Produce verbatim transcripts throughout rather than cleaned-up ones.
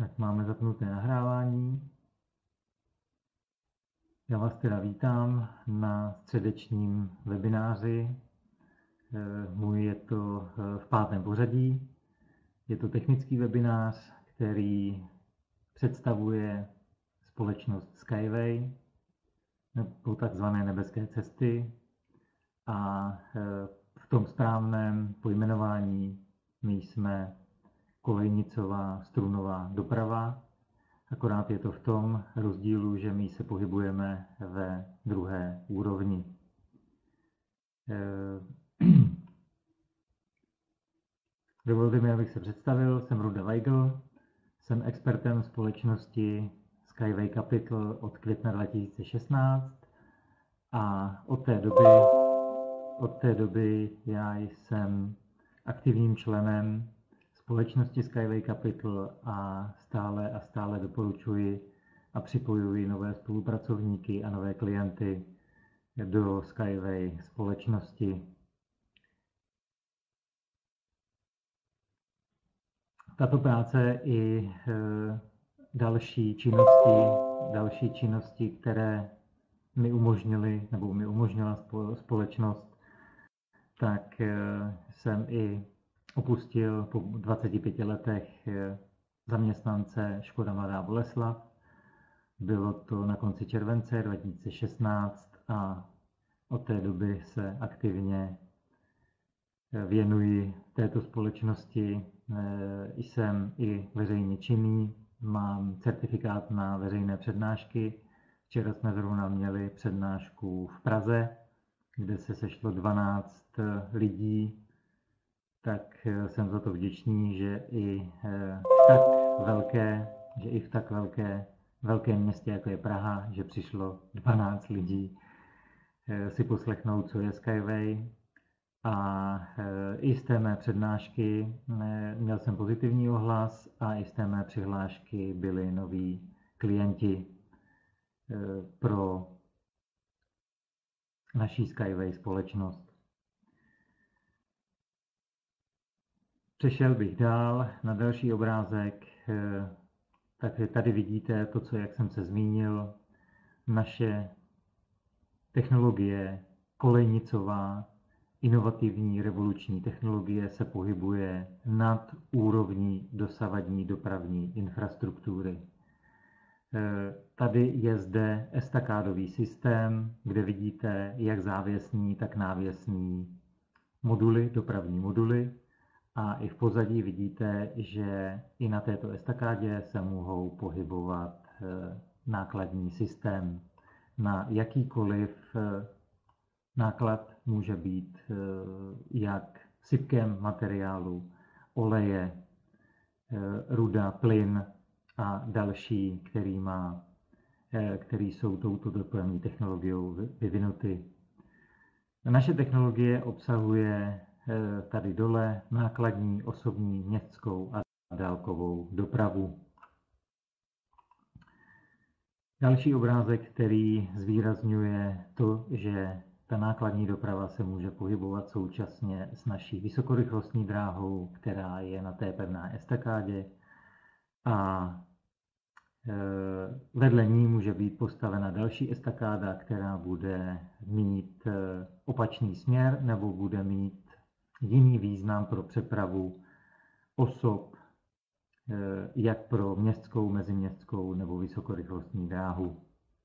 Tak máme zapnuté nahrávání. Já vás teda vítám na středečním webináři. Můj je to v pátém pořadí. Je to technický webinář, který představuje společnost Skyway po takzvané nebeské cesty. A v tom správném pojmenování my jsme kolejnicová strunová doprava. Akorát je to v tom rozdílu, že my se pohybujeme ve druhé úrovni. Dovolte mi, abych se představil. Jsem Ruda Weigl, jsem expertem společnosti Skyway Capital od května dva tisíce šestnáct a od té doby, od té doby já jsem aktivním členem společnosti Skyway Capital a stále a stále doporučuji a připojuji nové spolupracovníky a nové klienty do Skyway společnosti. Tato práce i další činnosti, další činnosti, které mi umožnily, nebo mi umožnila společnost, tak jsem i opustil po dvaceti pěti letech zaměstnance Škoda Mladá Boleslav. Bylo to na konci července dva tisíce šestnáct a od té doby se aktivně věnuji této společnosti. Jsem i veřejně činný, mám certifikát na veřejné přednášky. Včera jsme zrovna měli přednášku v Praze, kde se sešlo dvanáct lidí. Tak jsem za to vděčný, že i v tak velké, že i v tak velké, velkém městě, jako je Praha, že přišlo dvanáct lidí si poslechnout, co je Skyway. A i z té mé přednášky měl jsem pozitivní ohlas a i z té mé přihlášky byli noví klienti pro naší Skyway společnost. Přešel bych dál na další obrázek, takže tady vidíte to, co, jak jsem se zmínil, naše technologie, kolejnicová, inovativní, revoluční technologie se pohybuje nad úrovní dosavadní dopravní infrastruktury. Tady je zde estakádový systém, kde vidíte jak závěsní, tak návěsní moduly, dopravní moduly. A i v pozadí vidíte, že i na této estakádě se mohou pohybovat nákladní systém. Na jakýkoliv náklad může být jak sypkem materiálu, oleje, ruda, plyn a další, který, má, který jsou touto dopravní technologiou vyvinuty. Naše technologie obsahuje tady dole nákladní, osobní, městskou a dálkovou dopravu. Další obrázek, který zvýrazňuje to, že ta nákladní doprava se může pohybovat současně s naší vysokorychlostní dráhou, která je na té pevné estakádě, a vedle ní může být postavena další estakáda, která bude mít opačný směr nebo bude mít jiný význam pro přepravu osob, jak pro městskou, meziměstskou nebo vysokorychlostní dráhu.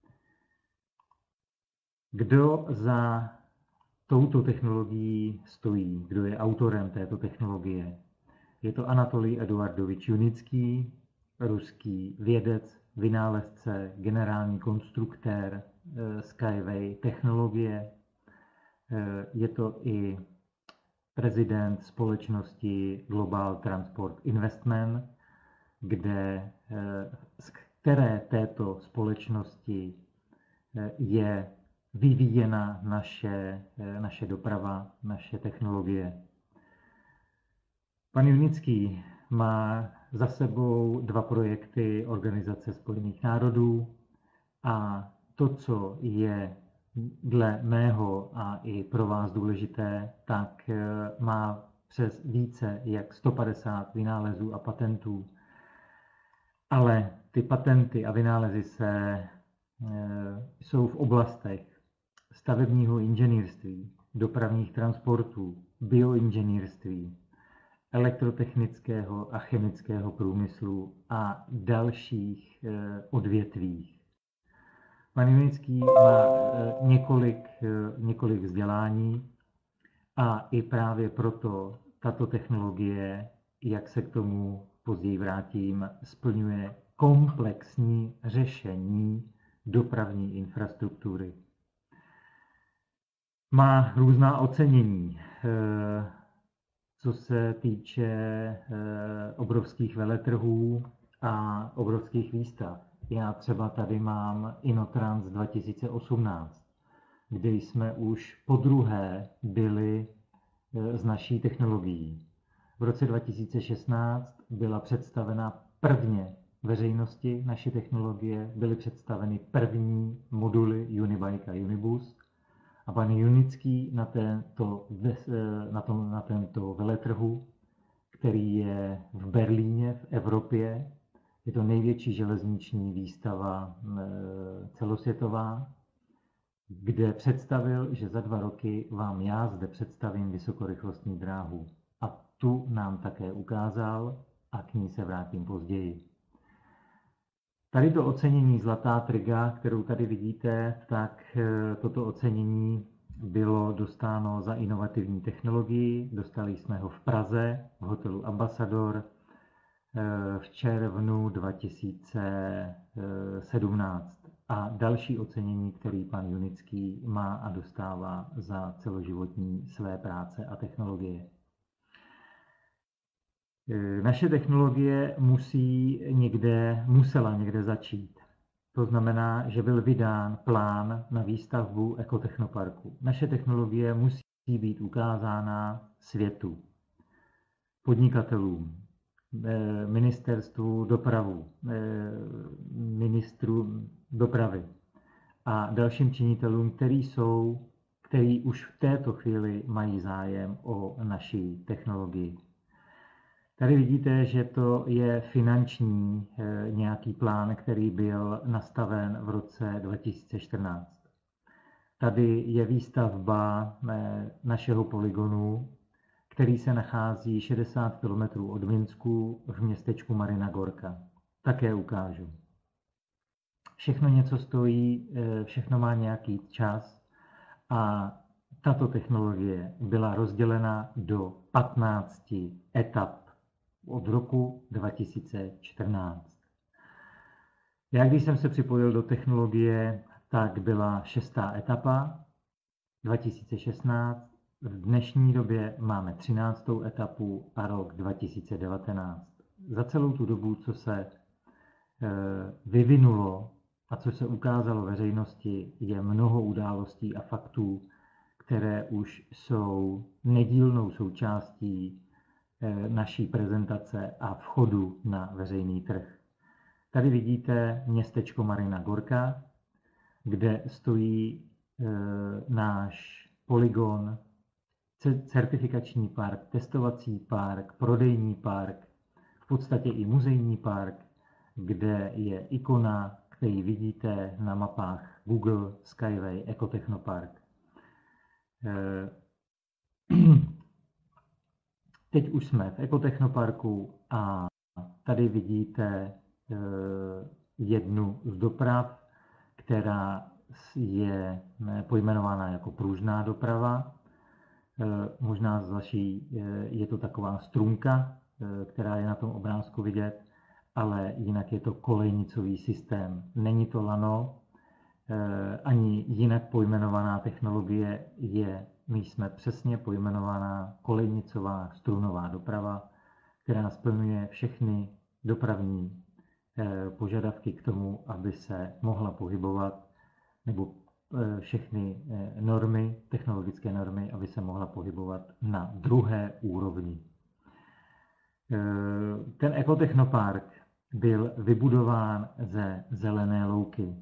Kdo za touto technologií stojí? Kdo je autorem této technologie? Je to Anatolij Eduardovič Junický, ruský vědec, vynálezce, generální konstruktér Skyway technologie. Je to i prezident společnosti Global Transport Investment, kde, z které této společnosti je vyvíjena naše, naše doprava, naše technologie. Pan Junický má za sebou dva projekty Organizace spojených národů a to, co je dle mého a i pro vás důležité, tak má přes více jak sto padesát vynálezů a patentů. Ale ty patenty a vynálezy se, jsou v oblastech stavebního inženýrství, dopravních transportů, bioinženýrství, elektrotechnického a chemického průmyslu a dalších odvětvích. Pan Junický má několik, několik vzdělání a i právě proto tato technologie, jak se k tomu později vrátím, splňuje komplexní řešení dopravní infrastruktury. Má různá ocenění, co se týče obrovských veletrhů a obrovských výstav. Já třeba tady mám Inotrans dva tisíce osmnáct, kde jsme už podruhé byli s naší technologií. V roce dva tisíce šestnáct byla představena prvně veřejnosti naše technologie, byly představeny první moduly Unibike a Unibus a pan Junický na tento, na, to, na tento veletrhu, který je v Berlíně v Evropě, je to největší železniční výstava celosvětová, kde představil, že za dva roky vám já zde představím vysokorychlostní dráhu. A tu nám také ukázal a k ní se vrátím později. Tady to ocenění Zlatá tryga, kterou tady vidíte, tak toto ocenění bylo dostáno za inovativní technologii. Dostali jsme ho v Praze, v hotelu Ambassador v červnu dva tisíce sedmnáct. A další ocenění, který pan Junický má a dostává za celoživotní své práce a technologie. Naše technologie musí někde, musela někde začít. To znamená, že byl vydán plán na výstavbu ekotechnoparku. Naše technologie musí být ukázána světu, podnikatelům, ministerstvu dopravu, ministru dopravy a dalším činitelům, který jsou, který už v této chvíli mají zájem o naši technologii. Tady vidíte, že to je finanční nějaký plán, který byl nastaven v roce dva tisíce čtrnáct. Tady je výstavba našeho polygonu, který se nachází šedesát kilometrů od Minsku v městečku Marina Gorka. Také ukážu. Všechno něco stojí, všechno má nějaký čas a tato technologie byla rozdělena do patnácti etap od roku dva tisíce čtrnáct. Já když jsem se připojil do technologie, tak byla šestá etapa dva tisíce šestnáct. V dnešní době máme třináctou etapu a rok dva tisíce devatenáct. Za celou tu dobu, co se vyvinulo a co se ukázalo veřejnosti, je mnoho událostí a faktů, které už jsou nedílnou součástí naší prezentace a vchodu na veřejný trh. Tady vidíte městečko Marina Gorka, kde stojí náš polygon, certifikační park, testovací park, prodejní park, v podstatě i muzejní park, kde je ikona, který vidíte na mapách Google, Skyway, Ekotechnopark. Teď už jsme v Ekotechnoparku a tady vidíte jednu z doprav, která je pojmenována jako pružná doprava. Možná z vaší je to taková strunka, která je na tom obrázku vidět, ale jinak je to kolejnicový systém. Není to lano, ani jinak pojmenovaná technologie je, my jsme přesně pojmenovaná kolejnicová strunová doprava, která splňuje všechny dopravní požadavky k tomu, aby se mohla pohybovat, nebo všechny normy, technologické normy, aby se mohla pohybovat na druhé úrovni. Ten Ekotechnopark byl vybudován ze zelené louky.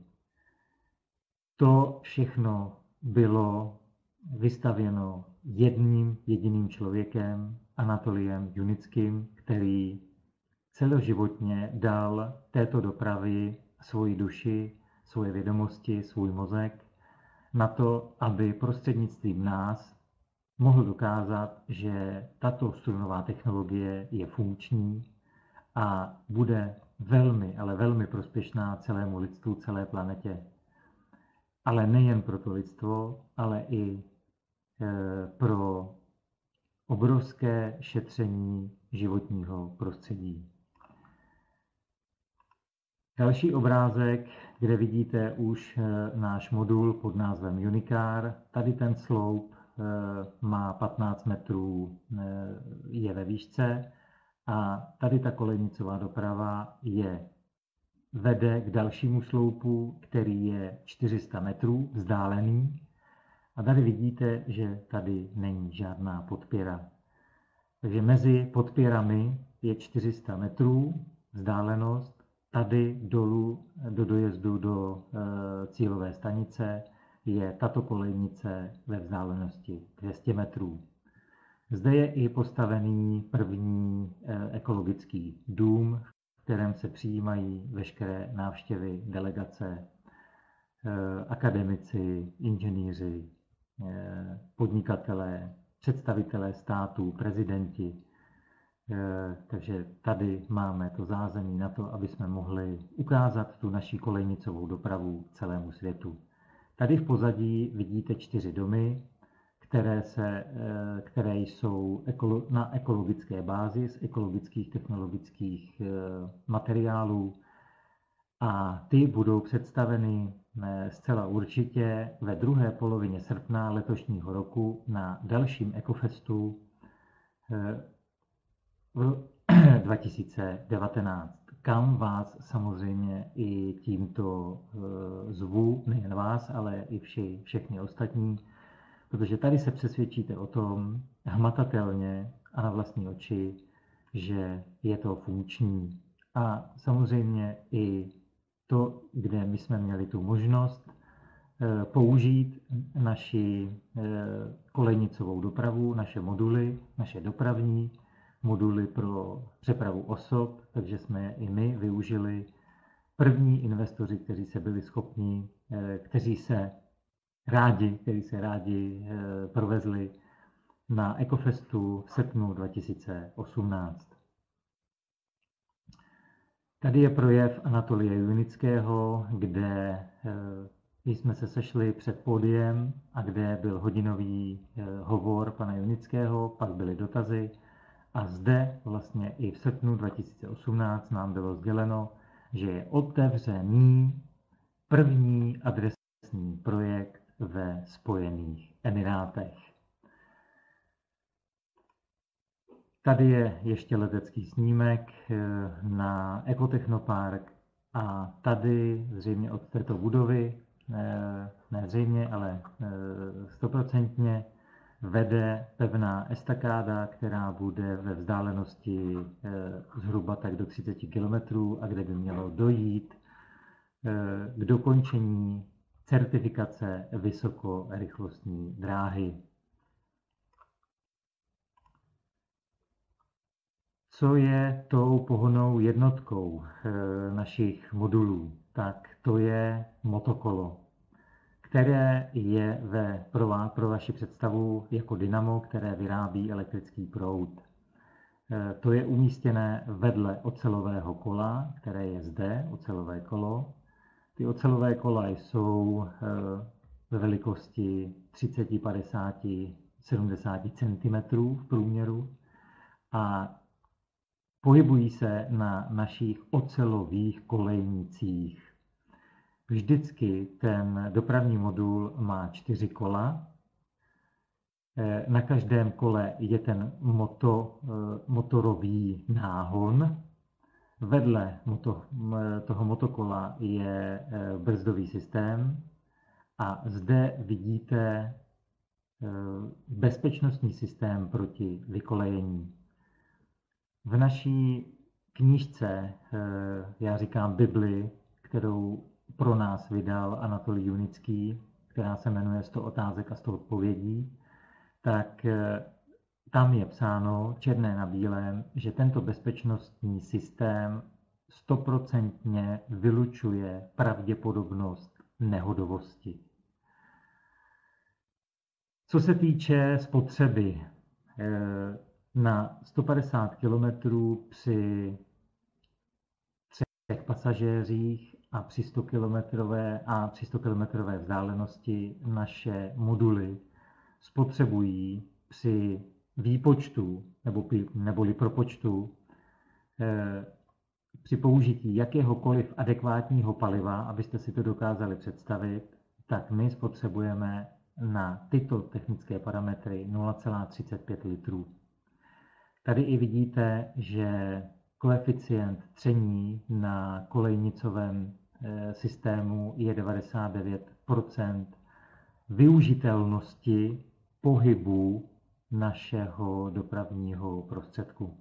To všechno bylo vystavěno jedním jediným člověkem, Anatoliem Junickým, který celoživotně dal této dopravy svoji duši, svoje vědomosti, svůj mozek na to, aby prostřednictvím nás mohl dokázat, že tato strunová technologie je funkční a bude velmi, ale velmi prospěšná celému lidstvu, celé planetě. Ale nejen pro to lidstvo, ale i pro obrovské šetření životního prostředí. Další obrázek, kde vidíte už náš modul pod názvem Unicar. Tady ten sloup má patnáct metrů, je ve výšce a tady ta kolejnicová doprava je, vede k dalšímu sloupu, který je čtyři sta metrů vzdálený. A tady vidíte, že tady není žádná podpěra. Takže mezi podpěrami je čtyři sta metrů vzdálenost. Tady dolů do dojezdu do e, cílové stanice je tato kolejnice ve vzdálenosti dvě stě metrů. Zde je i postavený první e, ekologický dům, v kterém se přijímají veškeré návštěvy, delegace, e, akademici, inženýři, e, podnikatelé, představitelé států, prezidenti. Takže tady máme to zázemí na to, aby jsme mohli ukázat tu naši kolejnicovou dopravu celému světu. Tady v pozadí vidíte čtyři domy, které, se, které jsou na ekologické bázi, z ekologických technologických materiálů a ty budou představeny zcela určitě ve druhé polovině srpna letošního roku na dalším Ecofestu v dva tisíce devatenáct, kam vás samozřejmě i tímto zvu, nejen vás, ale i vši, všechny ostatní, protože tady se přesvědčíte o tom hmatatelně a na vlastní oči, že je to funkční. A samozřejmě i to, kde my jsme měli tu možnost použít naši kolejnicovou dopravu, naše moduly, naše dopravní moduly pro přepravu osob, takže jsme i my využili první investoři, kteří se byli schopni, kteří se rádi, kteří se rádi provezli na Ecofestu v srpnu dva tisíce osmnáct. Tady je projev Anatolia Junického, kde jsme se sešli před pódiem a kde byl hodinový hovor pana Junického, pak byly dotazy. A zde vlastně i v srpnu dva tisíce osmnáct nám bylo sděleno, že je otevřený první adresní projekt ve Spojených Emirátech. Tady je ještě letecký snímek na Ekotechnopark a tady zřejmě od této budovy, ne zřejmě, ale stoprocentně, vede pevná estakáda, která bude ve vzdálenosti zhruba tak do třicet kilometrů a kde by mělo dojít k dokončení certifikace vysokorychlostní dráhy. Co je tou pohonnou jednotkou našich modulů? Tak to je motokolo, které je ve, pro, vás, pro vaši představu jako dynamo, které vyrábí elektrický proud. To je umístěné vedle ocelového kola, které je zde, ocelové kolo. Ty ocelové kola jsou ve velikosti třicet, padesát, sedmdesát centimetrů v průměru a pohybují se na našich ocelových kolejnicích. Vždycky ten dopravní modul má čtyři kola. Na každém kole je ten moto, motorový náhon. Vedle moto, toho motokola je brzdový systém a zde vidíte bezpečnostní systém proti vykolejení. V naší knížce, já říkám Bibli, kterou pro nás vydal Anatolij Junický, která se jmenuje sto otázek a sto odpovědí, tak tam je psáno černé na bílém, že tento bezpečnostní systém stoprocentně vylučuje pravděpodobnost nehodovosti. Co se týče spotřeby, na sto padesát kilometrů při třech pasažéřích a při sto kilometrové a při sto kilometrové vzdálenosti naše moduly spotřebují při výpočtu nebo neboli propočtu při použití jakéhokoliv adekvátního paliva, abyste si to dokázali představit, tak my spotřebujeme na tyto technické parametry nula celá třicet pět litrů. Tady i vidíte, že koeficient tření na kolejnicovém systému je devadesát devět procent využitelnosti pohybu našeho dopravního prostředku.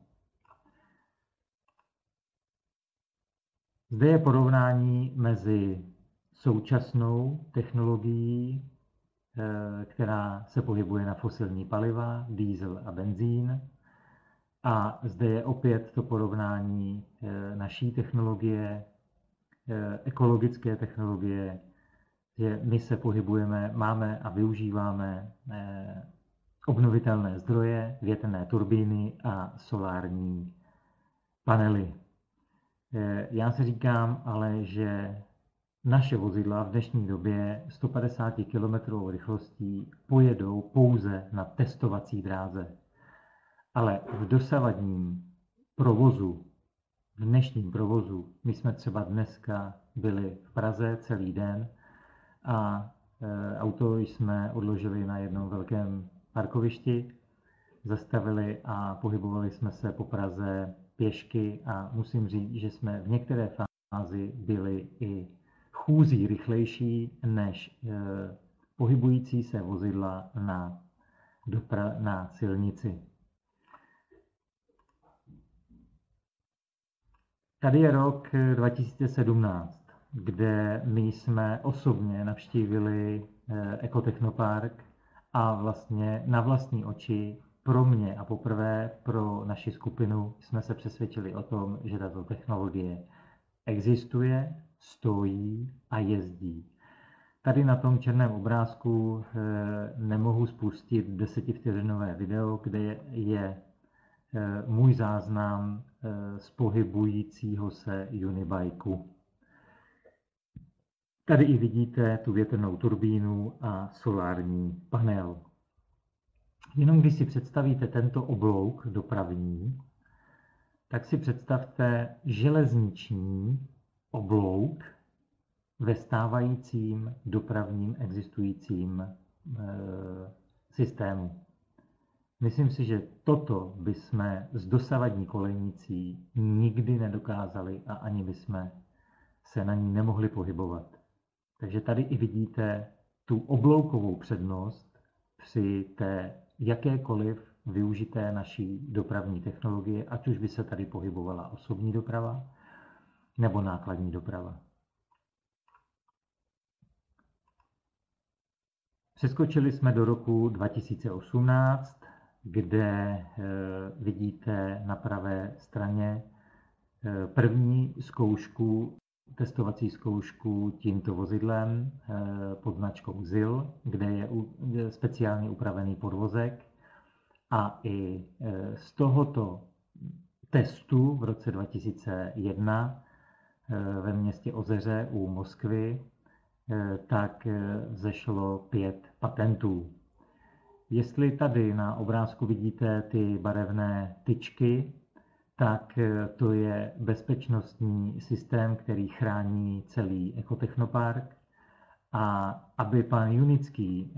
Zde je porovnání mezi současnou technologií, která se pohybuje na fosilní paliva, diesel a benzín. A zde je opět to porovnání naší technologie, ekologické technologie, že my se pohybujeme, máme a využíváme obnovitelné zdroje, větrné turbíny a solární panely. Já si říkám ale, že naše vozidla v dnešní době sto padesát kilometrů rychlostí pojedou pouze na testovací dráze. Ale v dosavadním provozu, v dnešním provozu, my jsme třeba dneska byli v Praze celý den a auto jsme odložili na jednom velkém parkovišti, zastavili a pohybovali jsme se po Praze pěšky a musím říct, že jsme v některé fázi byli i chůzí rychlejší než pohybující se vozidla na, dopra- na silnici. Tady je rok dva tisíce sedmnáct, kde my jsme osobně navštívili Ekotechnopark a vlastně na vlastní oči pro mě a poprvé pro naši skupinu jsme se přesvědčili o tom, že tato technologie existuje, stojí a jezdí. Tady na tom černém obrázku nemohu spustit desetivteřinové video, kde je můj záznam z pohybujícího se unibajku. Tady i vidíte tu větrnou turbínu a solární panel. Jenom když si představíte tento oblouk dopravní, tak si představte železniční oblouk ve stávajícím dopravním existujícím e, systému. Myslím si, že toto bychom s dosavadní kolejnicí nikdy nedokázali a ani bychom se na ní nemohli pohybovat. Takže tady i vidíte tu obloukovou přednost při té jakékoliv využité naší dopravní technologie, ať už by se tady pohybovala osobní doprava nebo nákladní doprava. Přeskočili jsme do roku dva tisíce osmnáct, kde vidíte na pravé straně první zkoušku, testovací zkoušku tímto vozidlem pod značkou Z I L, kde je speciálně upravený podvozek. A i z tohoto testu v roce dva tisíce jedna ve městě Ozeře u Moskvy tak vzešlo pět patentů. Jestli tady na obrázku vidíte ty barevné tyčky, tak to je bezpečnostní systém, který chrání celý Ekotechnopark. A aby pan Junický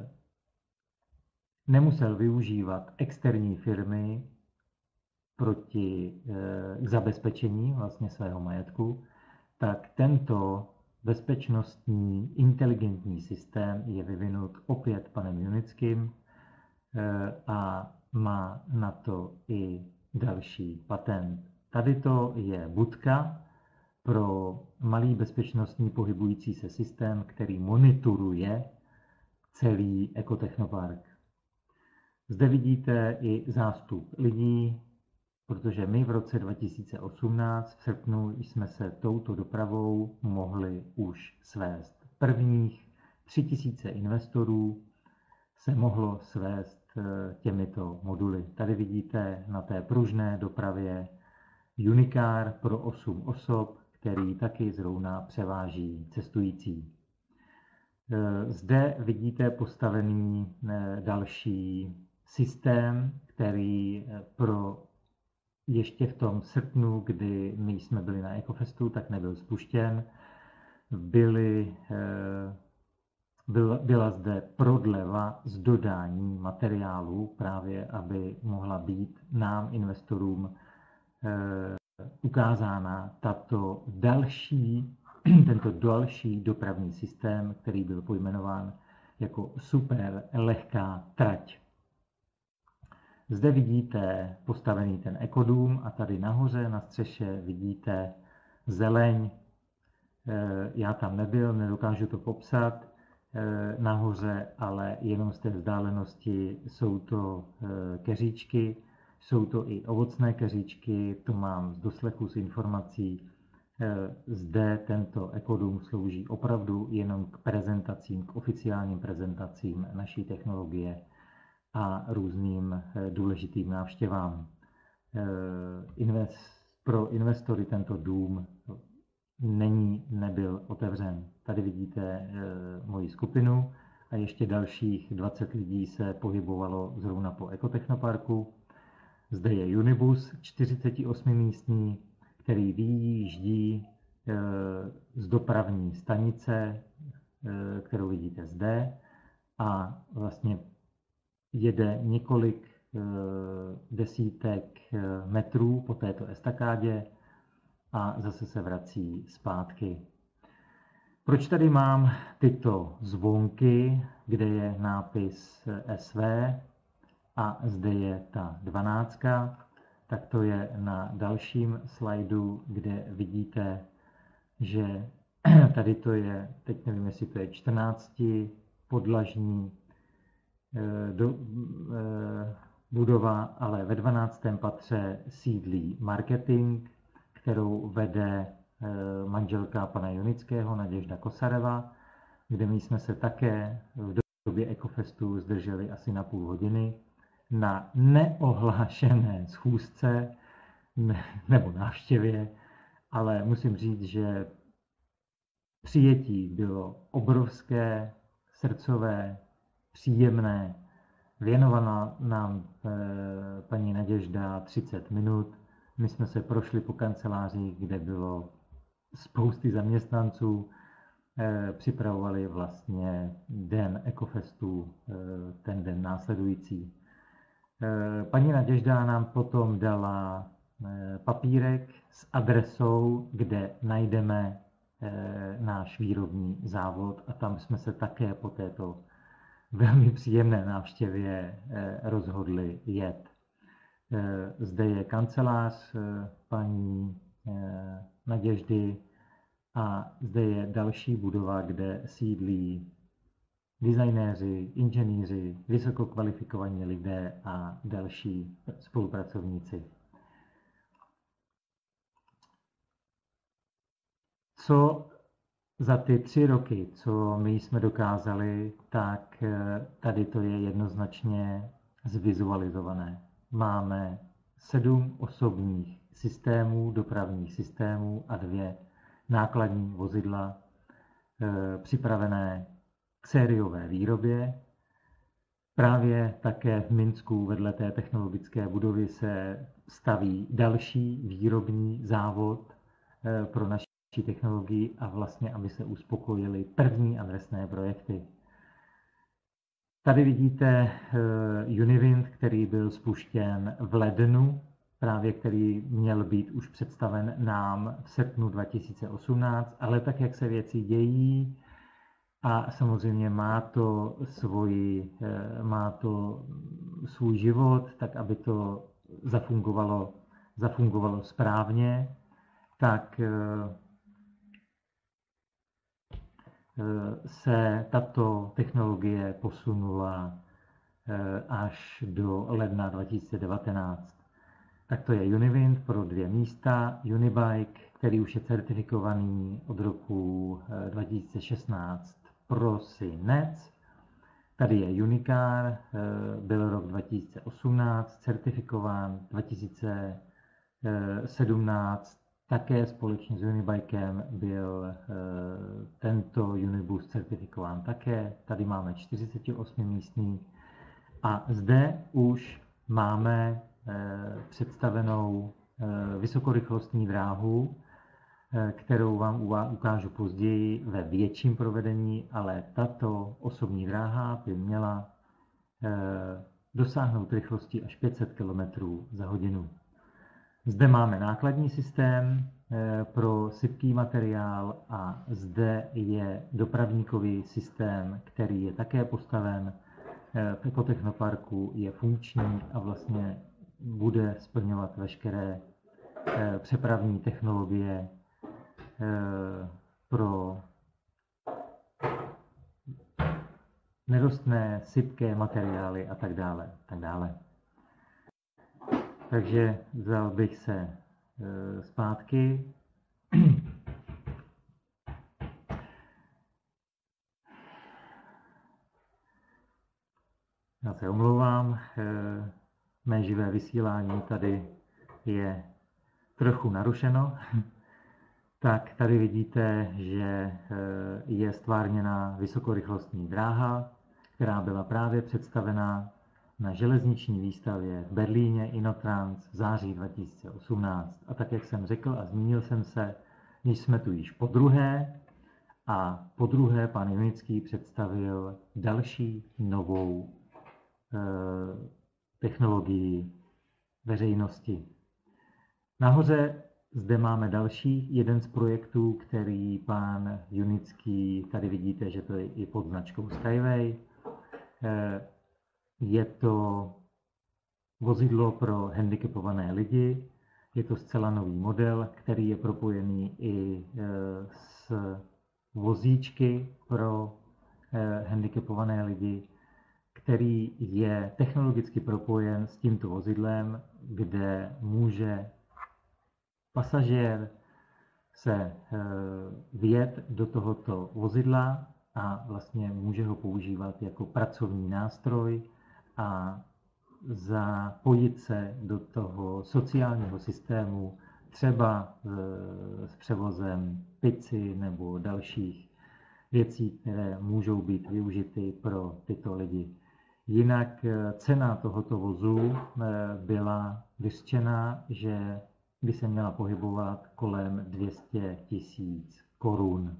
nemusel využívat externí firmy proti k zabezpečení vlastně svého majetku, tak tento bezpečnostní inteligentní systém je vyvinut opět panem Junickým a má na to i další patent. Tady to je budka pro malý bezpečnostní pohybující se systém, který monitoruje celý Ekotechnopark. Zde vidíte i zástup lidí, protože my v roce dva tisíce osmnáct v srpnu jsme se touto dopravou mohli už svést. Prvních tři tisíce investorů se mohlo svést těmito moduly. Tady vidíte na té pružné dopravě Unicar pro osm osob, který taky zrovna převáží cestující. Zde vidíte postavený další systém, který pro ještě v tom srpnu, kdy my jsme byli na Ecofestu, tak nebyl spuštěn. Byly, byl, byla zde prodleva z dodání materiálu, právě aby mohla být nám, investorům, ukázána tato další, tento další dopravní systém, který byl pojmenován jako super lehká trať. Zde vidíte postavený ten ekodům a tady nahoře na střeše vidíte zeleň. Já tam nebyl, nedokážu to popsat nahoře, ale jenom z té vzdálenosti jsou to keříčky, jsou to i ovocné keříčky, to mám z doslechu z informací. Zde tento ekodům slouží opravdu jenom k prezentacím, k oficiálním prezentacím naší technologie a různým důležitým návštěvám. Pro investory tento dům není, nebyl otevřen. Tady vidíte moji skupinu a ještě dalších dvacet lidí se pohybovalo zrovna po Ekotechnoparku. Zde je Unibus čtyřicetiosmimístný, který vyjíždí z dopravní stanice, kterou vidíte zde, a vlastně jede několik desítek metrů po této estakádě a zase se vrací zpátky. Proč tady mám tyto zvonky, kde je nápis S V a zde je ta dvanáctka, tak to je na dalším slajdu, kde vidíte, že tady to je, teď nevím, jestli to je čtrnácti podlažní do, budova, ale ve dvanáctém patře sídlí marketing, kterou vede manželka pana Junického, Naděžda Kosareva, kde my jsme se také v době Ecofestu zdrželi asi na půl hodiny na neohlášené schůzce nebo návštěvě, ale musím říct, že přijetí bylo obrovské, srdcové, příjemné. Věnovala nám paní Naděžda třicet minut. My jsme se prošli po kancelářích, kde bylo spousty zaměstnanců. Připravovali vlastně den Ecofestu, ten den následující. Paní Naděžda nám potom dala papírek s adresou, kde najdeme náš výrobní závod, a tam jsme se také po této velmi příjemné návštěvě rozhodli jet. Zde je kancelář paní Naděždy a zde je další budova, kde sídlí designéři, inženýři, vysokokvalifikovaní lidé a další spolupracovníci. Co za ty tři roky, co my jsme dokázali, tak tady to je jednoznačně zvizualizované. Máme sedm osobních systémů, dopravních systémů a dvě nákladní vozidla připravené k sériové výrobě. Právě také v Minsku vedle té technologické budovy se staví další výrobní závod pro naši technologii a vlastně, aby se uspokojily první adresné projekty. Tady vidíte Univind, který byl spuštěn v lednu, právě který měl být už představen nám v srpnu dva tisíce osmnáct, ale tak, jak se věci dějí, a samozřejmě má to, svoji, má to svůj život, tak aby to zafungovalo, zafungovalo správně, tak se tato technologie posunula až do ledna dva tisíce devatenáct. Tak to je Univind pro dvě místa, Unibike, který už je certifikovaný od roku dva tisíce šestnáct prosinec. Tady je Unicar, byl rok dva tisíce osmnáct certifikován, dva tisíce sedmnáct také společně s Unibikem byl tento Unibus certifikován také. Tady máme čtyřicetiosmimístný a zde už máme představenou vysokorychlostní dráhu, kterou vám ukážu později ve větším provedení, ale tato osobní dráha by měla dosáhnout rychlosti až pět set kilometrů za hodinu. Zde máme nákladní systém pro sypký materiál a zde je dopravníkový systém, který je také postaven v ekotechnoparku, je funkční a vlastně bude splňovat veškeré přepravní technologie pro nerostné, sypké materiály a tak dále. Tak dále. Takže vzal bych se zpátky. Já se omlouvám, mé živé vysílání tady je trochu narušeno. Tak tady vidíte, že je stvárněna vysokorychlostní dráha, která byla právě představena na železniční výstavě v Berlíně Inotrans v září dva tisíce osmnáct. A tak, jak jsem řekl a zmínil jsem se, když jsme tu již po druhé a po druhé pan Junický představil další novou eh, technologii veřejnosti. Nahoře zde máme další jeden z projektů, který pan Junický, tady vidíte, že to je i pod značkou Skyway. Eh, Je to vozidlo pro handicapované lidi, je to zcela nový model, který je propojený i s vozíčky pro handicapované lidi, který je technologicky propojen s tímto vozidlem, kde může pasažér se vjet do tohoto vozidla a vlastně může ho používat jako pracovní nástroj a zapojit se do toho sociálního systému, třeba s převozem pici nebo dalších věcí, které můžou být využity pro tyto lidi. Jinak cena tohoto vozu byla vyřčena, že by se měla pohybovat kolem dvě stě tisíc korun.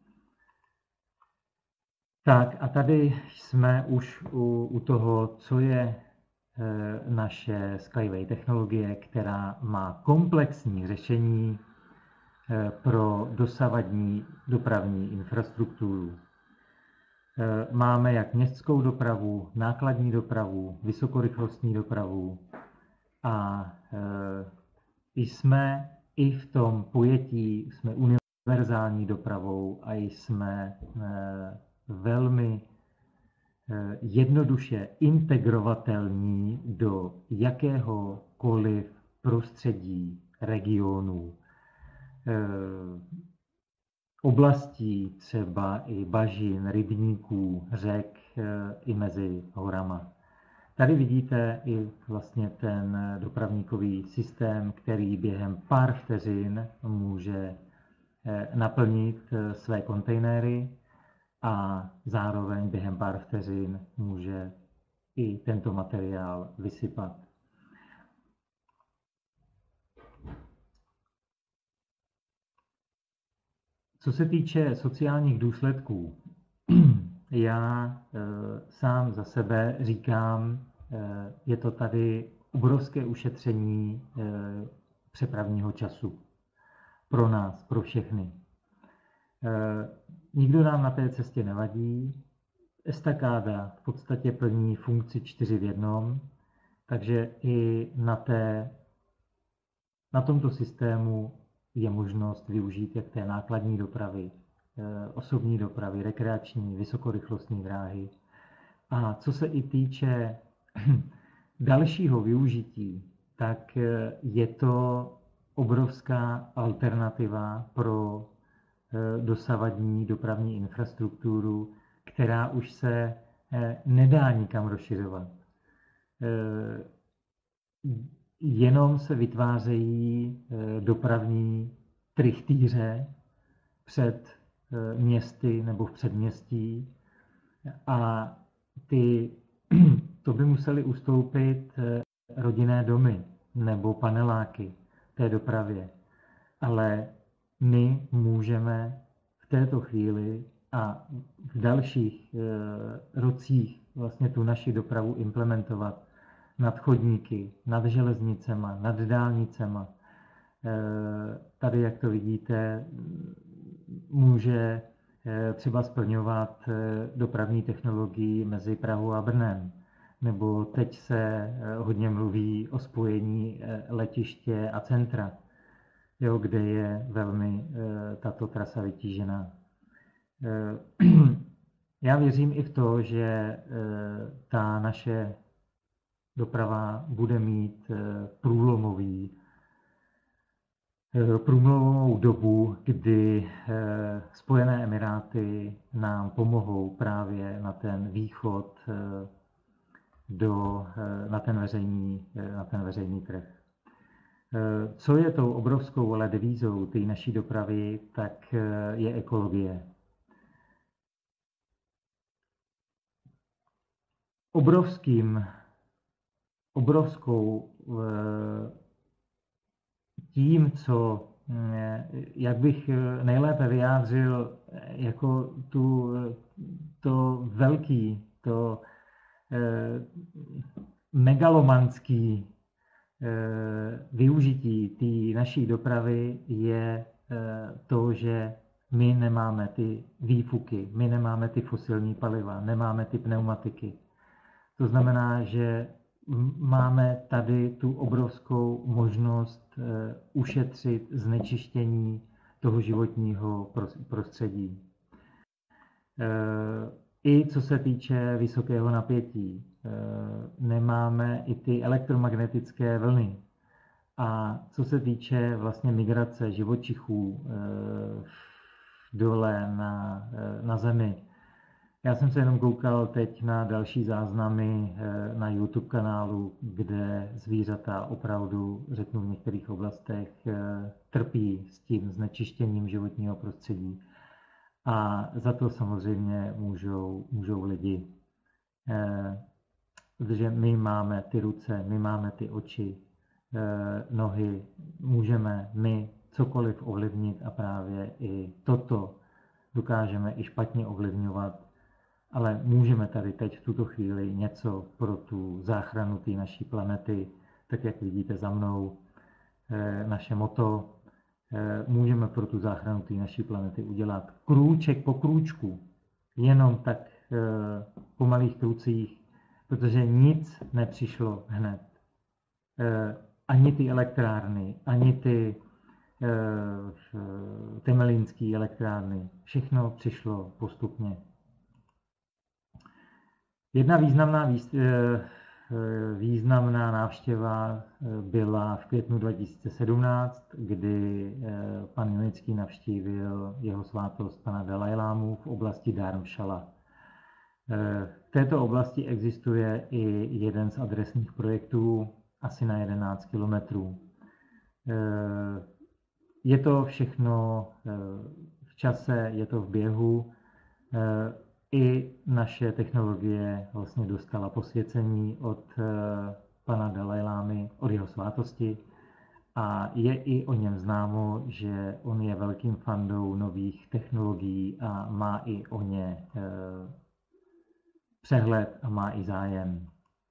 Tak a tady jsme už u, u toho, co je e, naše Skyway technologie, která má komplexní řešení e, pro dosavadní dopravní infrastrukturu. E, máme jak městskou dopravu, nákladní dopravu, vysokorychlostní dopravu a e, jsme i v tom pojetí, jsme univerzální dopravou a jsme e, velmi jednoduše integrovatelní do jakéhokoliv prostředí, regionu, oblastí, třeba i bažin, rybníků, řek i mezi horama. Tady vidíte i vlastně ten dopravníkový systém, který během pár vteřin může naplnit své kontejnery a zároveň během pár vteřin může i tento materiál vysypat. Co se týče sociálních důsledků, já e, sám za sebe říkám, e, je to tady obrovské ušetření e, přepravního času pro nás, pro všechny. E, nikdo nám na té cestě nevadí. Estakáda v podstatě plní funkci čtyři v jednom, takže i na, té, na tomto systému je možnost využít jak té nákladní dopravy, osobní dopravy, rekreační, vysokorychlostní dráhy A co se i týče dalšího využití, tak je to obrovská alternativa pro dosavadní dopravní infrastrukturu, která už se nedá nikam rozšiřovat. Jenom se vytvářejí dopravní trychtýře před městy nebo v předměstí a ty, to by museli ustoupit rodinné domy nebo paneláky té dopravě. Ale my můžeme v této chvíli a v dalších rocích vlastně tu naši dopravu implementovat nad chodníky, nad železnicema, nad dálnicema. Tady, jak to vidíte, může třeba splňovat dopravní technologii mezi Prahou a Brnem. Nebo teď se hodně mluví o spojení letiště a centra, jo, kde je velmi tato trasa vytížená. Já věřím i v to, že ta naše doprava bude mít průlomový, průlomovou dobu, kdy Spojené Emiráty nám pomohou právě na ten východ, do, na, ten veřejný, na ten veřejný trh. Co je tou obrovskou ale devízou té naší dopravy, tak je ekologie. Obrovským, obrovskou tím, co, jak bych nejlépe vyjádřil, jako tu, to velký, to megalomanský využití té naší dopravy je to, že my nemáme ty výfuky, my nemáme ty fosilní paliva, nemáme ty pneumatiky. To znamená, že máme tady tu obrovskou možnost ušetřit znečištění toho životního prostředí. I co se týče vysokého napětí, nemáme i ty elektromagnetické vlny. A co se týče vlastně migrace živočichů dole na, na zemi, já jsem se jenom koukal teď na další záznamy na YouTube kanálu, kde zvířata opravdu, řeknu v některých oblastech, trpí s tím znečištěním životního prostředí. A za to samozřejmě můžou, můžou lidi. Protože my máme ty ruce, my máme ty oči, nohy, můžeme my cokoliv ovlivnit a právě i toto dokážeme i špatně ovlivňovat, ale můžeme tady teď v tuto chvíli něco pro tu záchranu té naší planety, tak jak vidíte za mnou, naše motto, můžeme pro tu záchranu té naší planety udělat krůček po krůčku, jenom tak po malých krůcích, protože nic nepřišlo hned. Ani ty elektrárny, ani ty temelínské elektrárny, všechno přišlo postupně. Jedna významná, významná návštěva byla v květnu dva tisíce sedmnáct, kdy pan Junický navštívil jeho svátost pana Dalajlámu v oblasti Dharmšala. V této oblasti existuje i jeden z adresních projektů, asi na jedenáct kilometrů. Je to všechno v čase, je to v běhu. I naše technologie vlastně dostala posvěcení od pana Dalajlámy, od jeho svátosti. A je i o něm známo, že on je velkým fandou nových technologií a má i o ně přehled a má i zájem.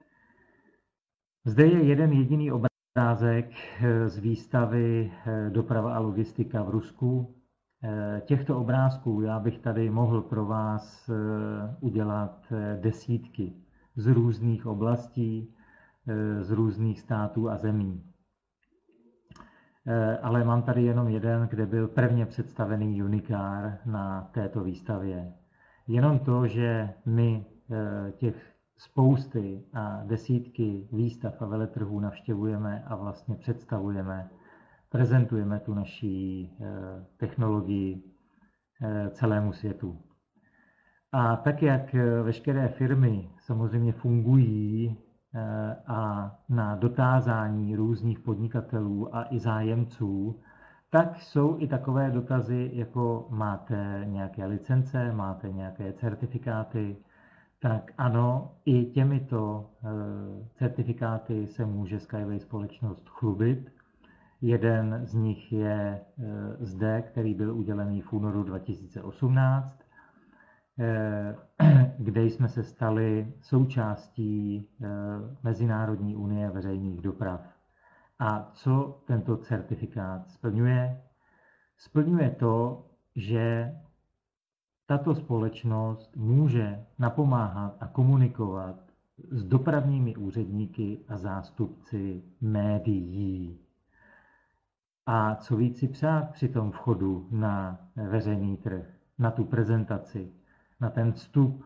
Zde je jeden jediný obrázek z výstavy Doprava a logistika v Rusku. Těchto obrázků já bych tady mohl pro vás udělat desítky z různých oblastí, z různých států a zemí. Ale mám tady jenom jeden, kde byl prvně představený Unicar na této výstavě. Jenom to, že my těch spousty a desítky výstav a veletrhů navštěvujeme a vlastně představujeme, prezentujeme tu naší technologii celému světu. A tak, jak veškeré firmy samozřejmě fungují a na dotázání různých podnikatelů a i zájemců, tak jsou i takové dotazy, jako máte nějaké licence, máte nějaké certifikáty, tak ano, i těmito certifikáty se může Skyway společnost chlubit. Jeden z nich je zde, který byl udělený v únoru dva tisíce osmnáct, kde jsme se stali součástí Mezinárodní unie veřejných doprav. A co tento certifikát splňuje? Splňuje to, že tato společnost může napomáhat a komunikovat s dopravními úředníky a zástupci médií. A co víc si přát při tom vchodu na veřejný trh, na tu prezentaci, na ten vstup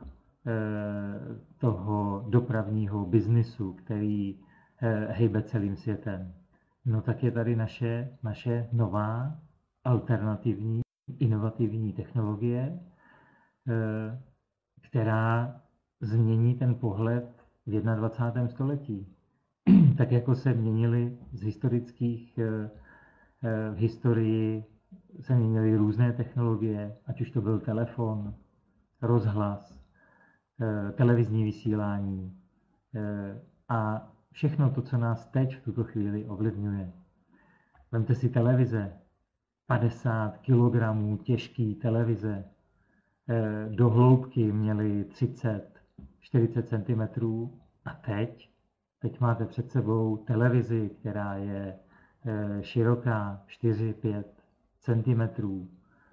toho dopravního biznisu, který hejbe celým světem. No tak je tady naše, naše nová, alternativní, inovativní technologie, která změní ten pohled v dvacátém prvním století. Tak jako se měnily z historických, v historii se měnily různé technologie, ať už to byl telefon, rozhlas, televizní vysílání a všechno to, co nás teď v tuto chvíli ovlivňuje. Vemte si televize, padesát kilogramů těžký televize, do hloubky měly třicet čtyřicet centimetrů a teď, teď máte před sebou televizi, která je široká čtyři pět centimetrů,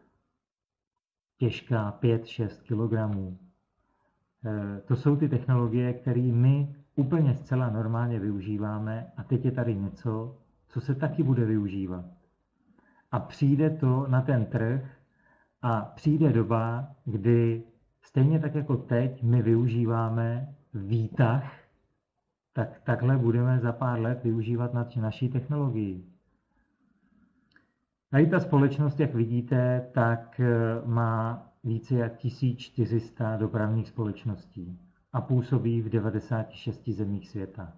těžká pět šest kilogramů. To jsou ty technologie, které my úplně zcela normálně využíváme a teď je tady něco, co se taky bude využívat. A přijde to na ten trh a přijde doba, kdy stejně tak jako teď my využíváme výtah, tak takhle budeme za pár let využívat naší technologii. Tady ta společnost, jak vidíte, tak má více jak tisíc čtyři sta dopravních společností a působí v devadesáti šesti zemích světa.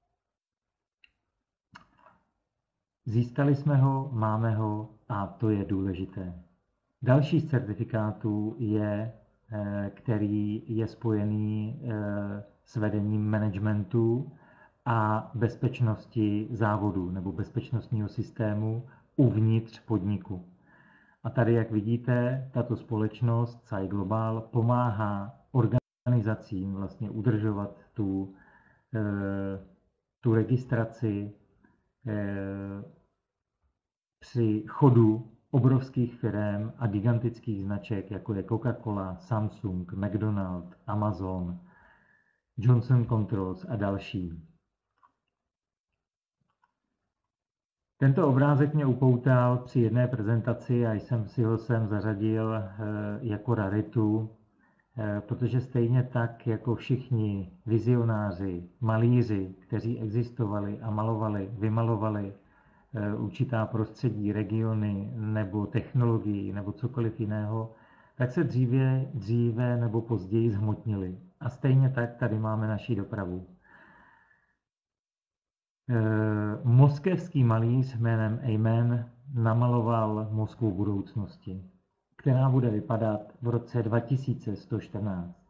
Získali jsme ho, máme ho a to je důležité. Další z certifikátů je, který je spojený s vedením managementu a bezpečnosti závodu nebo bezpečnostního systému uvnitř podniku. A tady, jak vidíte, tato společnost C I Global pomáhá organizacím vlastně udržovat tu, tu registraci při chodu obrovských firem a gigantických značek, jako je Coca-Cola, Samsung, McDonald's, Amazon, Johnson Controls a další. Tento obrázek mě upoutal při jedné prezentaci a jsem si ho sem zařadil jako raritu, protože stejně tak jako všichni vizionáři, malíři, kteří existovali a malovali, vymalovali určitá prostředí, regiony nebo technologii nebo cokoliv jiného, tak se dříve, dříve nebo později zhmotnili. A stejně tak tady máme naši dopravu. Moskevský malíř jménem Amen namaloval Moskvu budoucnosti, která bude vypadat v roce dva tisíce sto čtrnáct.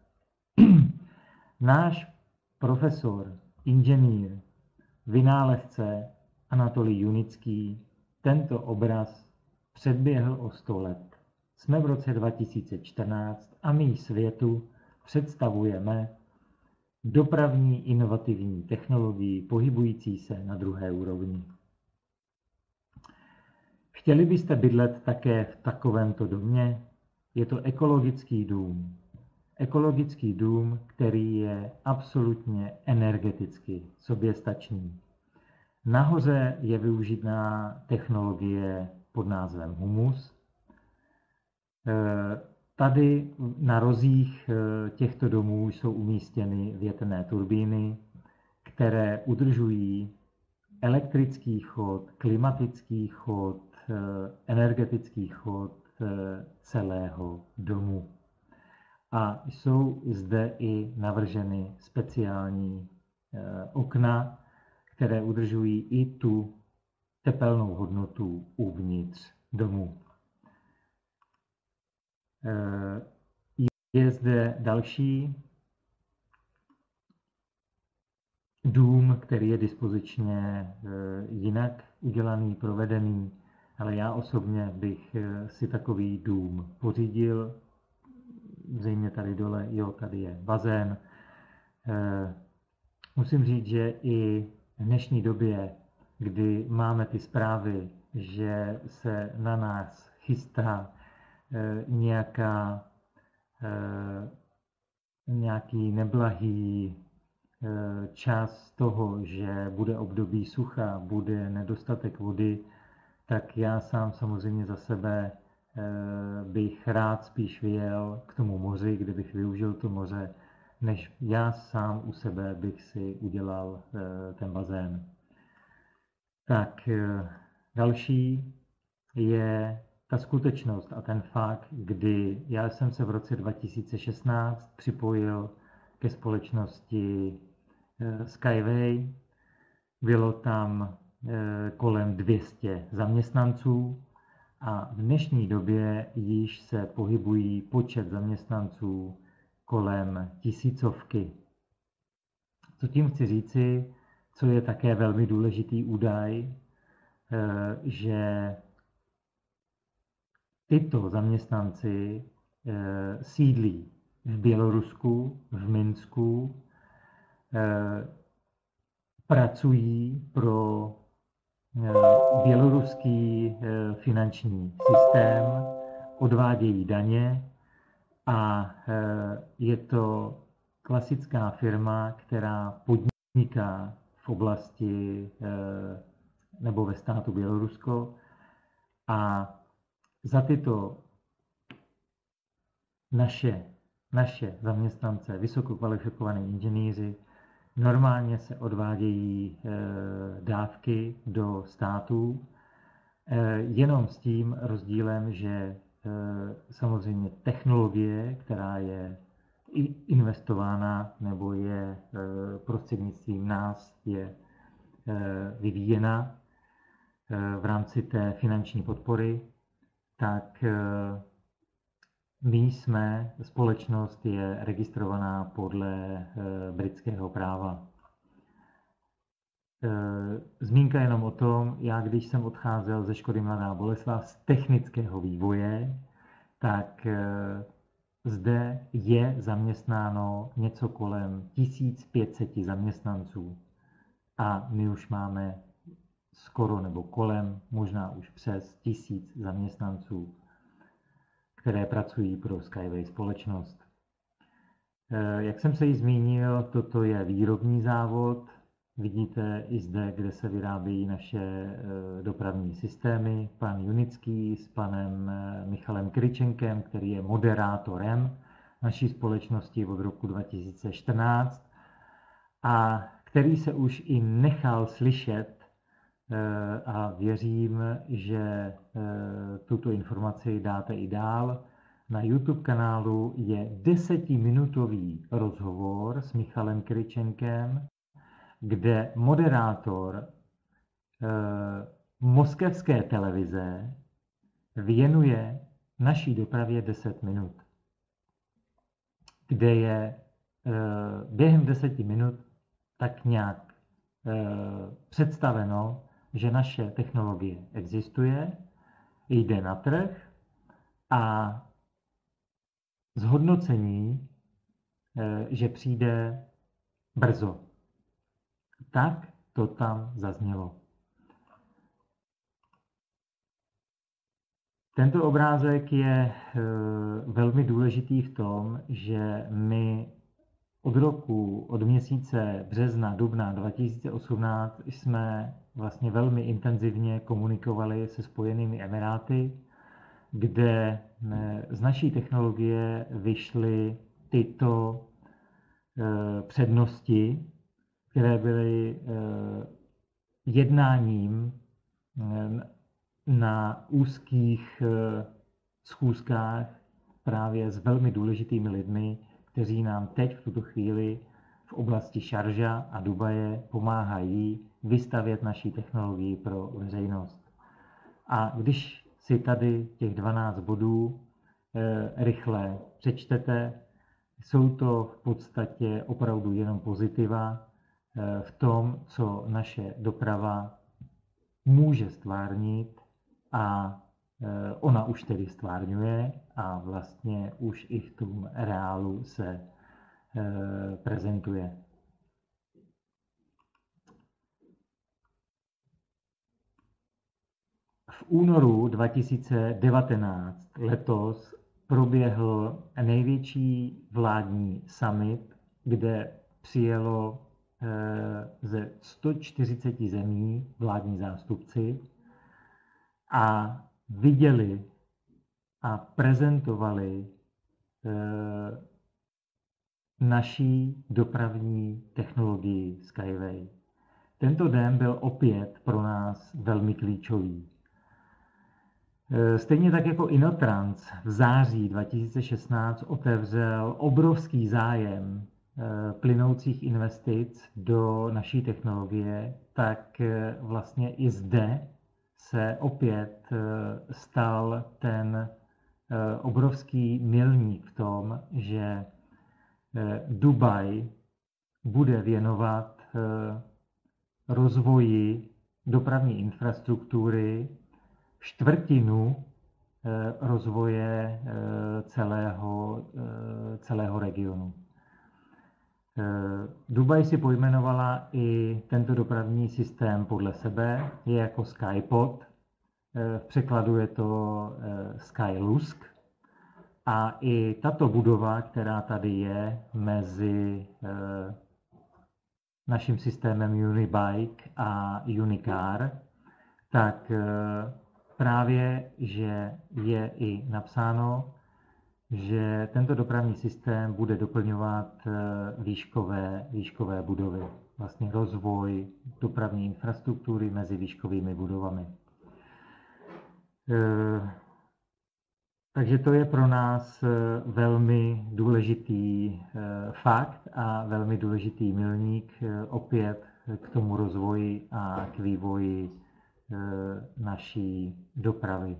Náš profesor, inženýr, vynálezce Anatolij Junický tento obraz předběhl o sto let. Jsme v roce dva tisíce čtrnáct a my světu představujeme dopravní inovativní technologii pohybující se na druhé úrovni. Chtěli byste bydlet také v takovémto domě? Je to ekologický dům. Ekologický dům, který je absolutně energeticky soběstačný. Nahoře je využitá technologie pod názvem humus. Tady na rozích těchto domů jsou umístěny větrné turbíny, které udržují elektrický chod, klimatický chod, energetický chod celého domu. A jsou zde i navrženy speciální okna, které udržují i tu tepelnou hodnotu uvnitř domu. Je zde další dům, který je dispozičně jinak udělaný, provedený, ale já osobně bych si takový dům pořídil. Zřejmě tady dole, jo, tady je bazén. Musím říct, že i v dnešní době, kdy máme ty zprávy, že se na nás chystá nějaká, nějaký neblahý čas toho, že bude období sucha, bude nedostatek vody, tak já sám samozřejmě za sebe bych rád spíš vyjel k tomu moři, kde bych využil to moře, než já sám u sebe bych si udělal ten bazén. Tak další je ta skutečnost a ten fakt, kdy já jsem se v roce dva tisíce šestnáct připojil ke společnosti Skyway. Bylo tam kolem dvě stě zaměstnanců a v dnešní době již se pohybují počet zaměstnanců kolem tisícovky. Co tím chci říci, co je také velmi důležitý údaj, že tyto zaměstnanci sídlí v Bělorusku, v Minsku, pracují pro běloruský finanční systém, odvádějí daně a je to klasická firma, která podniká v oblasti nebo ve státu Bělorusko a za tyto naše, naše zaměstnance, vysokokvalifikovaní inženýři, normálně se odvádějí dávky do států, jenom s tím rozdílem, že samozřejmě technologie, která je investována nebo je prostřednictvím nás je vyvíjena v rámci té finanční podpory, tak my jsme, společnost je registrovaná podle britského práva. Zmínka jenom o tom, já když jsem odcházel ze Škody Mladá Boleslav z technického vývoje, tak zde je zaměstnáno něco kolem tisíc pět set zaměstnanců a my už máme skoro nebo kolem, možná už přes tisíc zaměstnanců, které pracují pro Skyway společnost. Jak jsem se již zmínil, toto je výrobní závod. Vidíte i zde, kde se vyrábějí naše dopravní systémy. Pan Junický s panem Michalem Kryčenkem, který je moderátorem naší společnosti od roku dva tisíce čtrnáct a který se už i nechal slyšet a věřím, že tuto informaci dáte i dál. Na YouTube kanálu je desetiminutový rozhovor s Michalem Kryčenkem, kde moderátor moskevské televize věnuje naší dopravě deset minut, kde je během deseti minut tak nějak představeno, že naše technologie existuje, jde na trh a zhodnocení, že přijde brzo. Tak to tam zaznělo. Tento obrázek je velmi důležitý v tom, že my od roku, od měsíce března, dubna dva tisíce osmnáct jsme vlastně velmi intenzivně komunikovali se Spojenými Emiráty. kde z naší technologie vyšly tyto přednosti, které byly jednáním na úzkých schůzkách právě s velmi důležitými lidmi, kteří nám teď v tuto chvíli v oblasti Šarža a Dubaje pomáhají vystavět naší technologii pro veřejnost. A když si tady těch dvanáct bodů e, rychle přečtete, jsou to v podstatě opravdu jenom pozitiva e, v tom, co naše doprava může stvárnit a e, ona už tedy stvárňuje a vlastně už i v tom reálu se e, prezentuje. V únoru dva tisíce devatenáct letos proběhl největší vládní summit, kde přijelo ze sto čtyřiceti zemí vládní zástupci a viděli a prezentovali naší dopravní technologii Skyway. Tento den byl opět pro nás velmi klíčový. Stejně tak jako Inotrans v září dva tisíce šestnáct otevřel obrovský zájem plynoucích investic do naší technologie, tak vlastně i zde se opět stal ten obrovský milník v tom, že Dubaj bude věnovat rozvoji dopravní infrastruktury čtvrtinu rozvoje celého, celého regionu. Dubaj si pojmenovala i tento dopravní systém podle sebe, je jako Skypod, v překladu je to Skylusk. A i tato budova, která tady je mezi naším systémem Unibike a Unicar, tak právě, že je i napsáno, že tento dopravní systém bude doplňovat výškové, výškové budovy. Vlastně rozvoj dopravní infrastruktury mezi výškovými budovami. Takže to je pro nás velmi důležitý fakt a velmi důležitý milník opět k tomu rozvoji a k vývoji naší dopravy.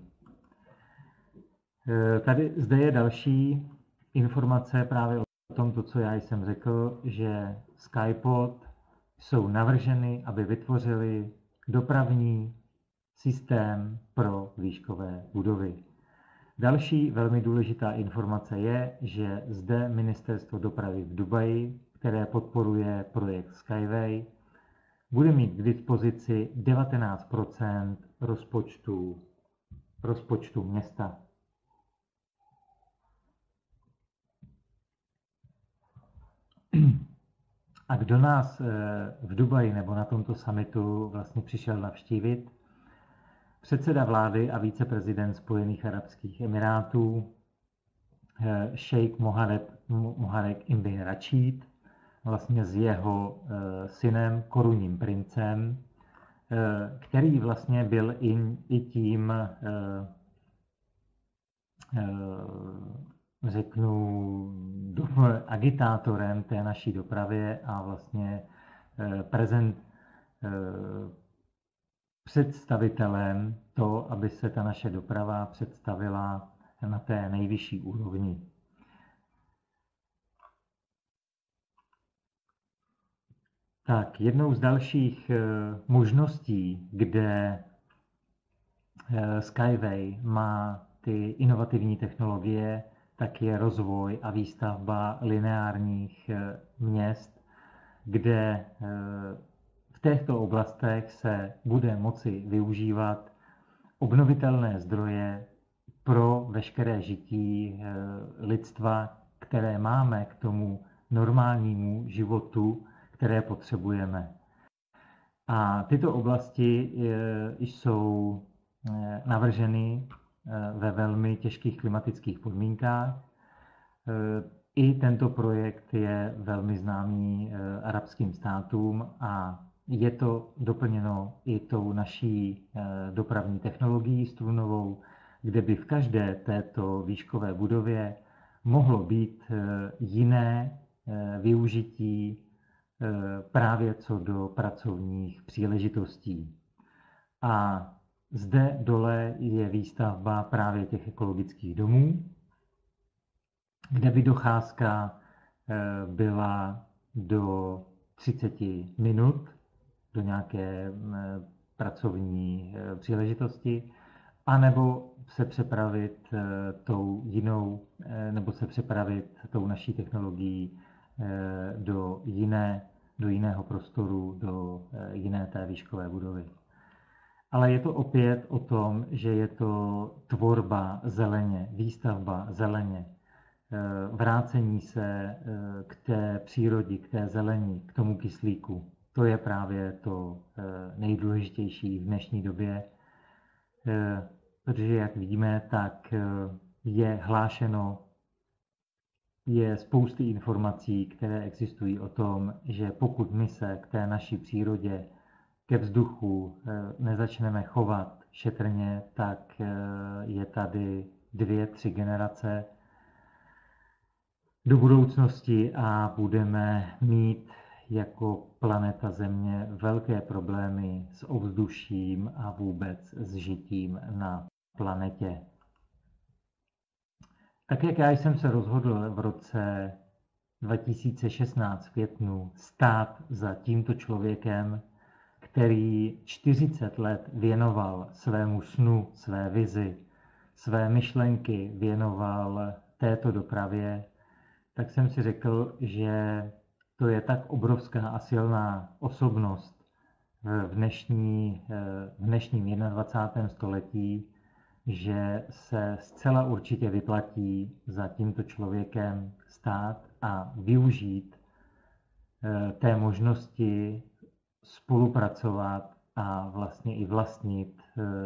Tady zde je další informace právě o tom, to, co já jsem řekl, že Skypod jsou navrženy, aby vytvořili dopravní systém pro výškové budovy. Další velmi důležitá informace je, že zde Ministerstvo dopravy v Dubaji, které podporuje projekt Skyway, bude mít k dispozici devatenáct procent rozpočtu, rozpočtu města. A kdo nás v Dubaji nebo na tomto summitu vlastně přišel navštívit? Předseda vlády a viceprezident Spojených arabských emirátů, šejk Moharek Ibn Rachid, vlastně s jeho synem, korunním princem, který vlastně byl i, i tím, řeknu, agitátorem té naší dopravě a vlastně prezent, představitelem to, aby se ta naše doprava představila na té nejvyšší úrovni. Tak, jednou z dalších možností, kde Skyway má ty inovativní technologie, tak je rozvoj a výstavba lineárních měst, kde v těchto oblastech se bude moci využívat obnovitelné zdroje pro veškeré žití lidstva, které máme k tomu normálnímu životu, které potřebujeme. A tyto oblasti jsou navrženy ve velmi těžkých klimatických podmínkách. I tento projekt je velmi známý arabským státům a je to doplněno i tou naší dopravní technologií strunovou, kde by v každé této výškové budově mohlo být jiné využití právě co do pracovních příležitostí. A zde dole je výstavba právě těch ekologických domů, kde by docházka byla do třicet minut do nějaké pracovní příležitosti, anebo se přepravit tou jinou, nebo se přepravit tou naší technologií do, jiné, do jiného prostoru, do jiné té výškové budovy. Ale je to opět o tom, že je to tvorba zeleně, výstavba zeleně, vrácení se k té přírodě, k té zelení, k tomu kyslíku. To je právě to nejdůležitější v dnešní době, protože jak vidíme, tak je hlášeno, je spousty informací, které existují o tom, že pokud my se k té naší přírodě, ke vzduchu nezačneme chovat šetrně, tak je tady dvě, tři generace do budoucnosti a budeme mít jako planeta Země velké problémy s ovzduším a vůbec s žitím na planetě. Tak jak já jsem se rozhodl v roce dva tisíce šestnáct v květnu stát za tímto člověkem, který čtyřicet let věnoval svému snu, své vizi, své myšlenky věnoval této dopravě, tak jsem si řekl, že to je tak obrovská a silná osobnost v, dnešní, v dnešním dvacátém prvním století, že se zcela určitě vyplatí za tímto člověkem stát a využít té možnosti spolupracovat a vlastně i vlastnit,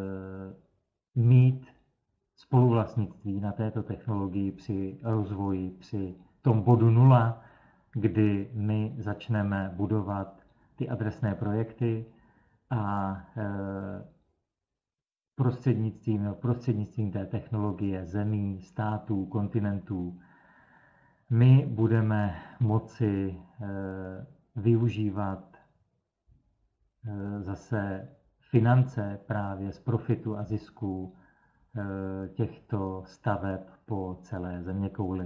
mít spoluvlastnictví na této technologii při rozvoji, při tom bodu nula, kdy my začneme budovat ty adresné projekty a prostřednictvím, prostřednictvím té technologie zemí, států, kontinentů my budeme moci využívat zase finance právě z profitu a zisku těchto staveb po celé zeměkouli.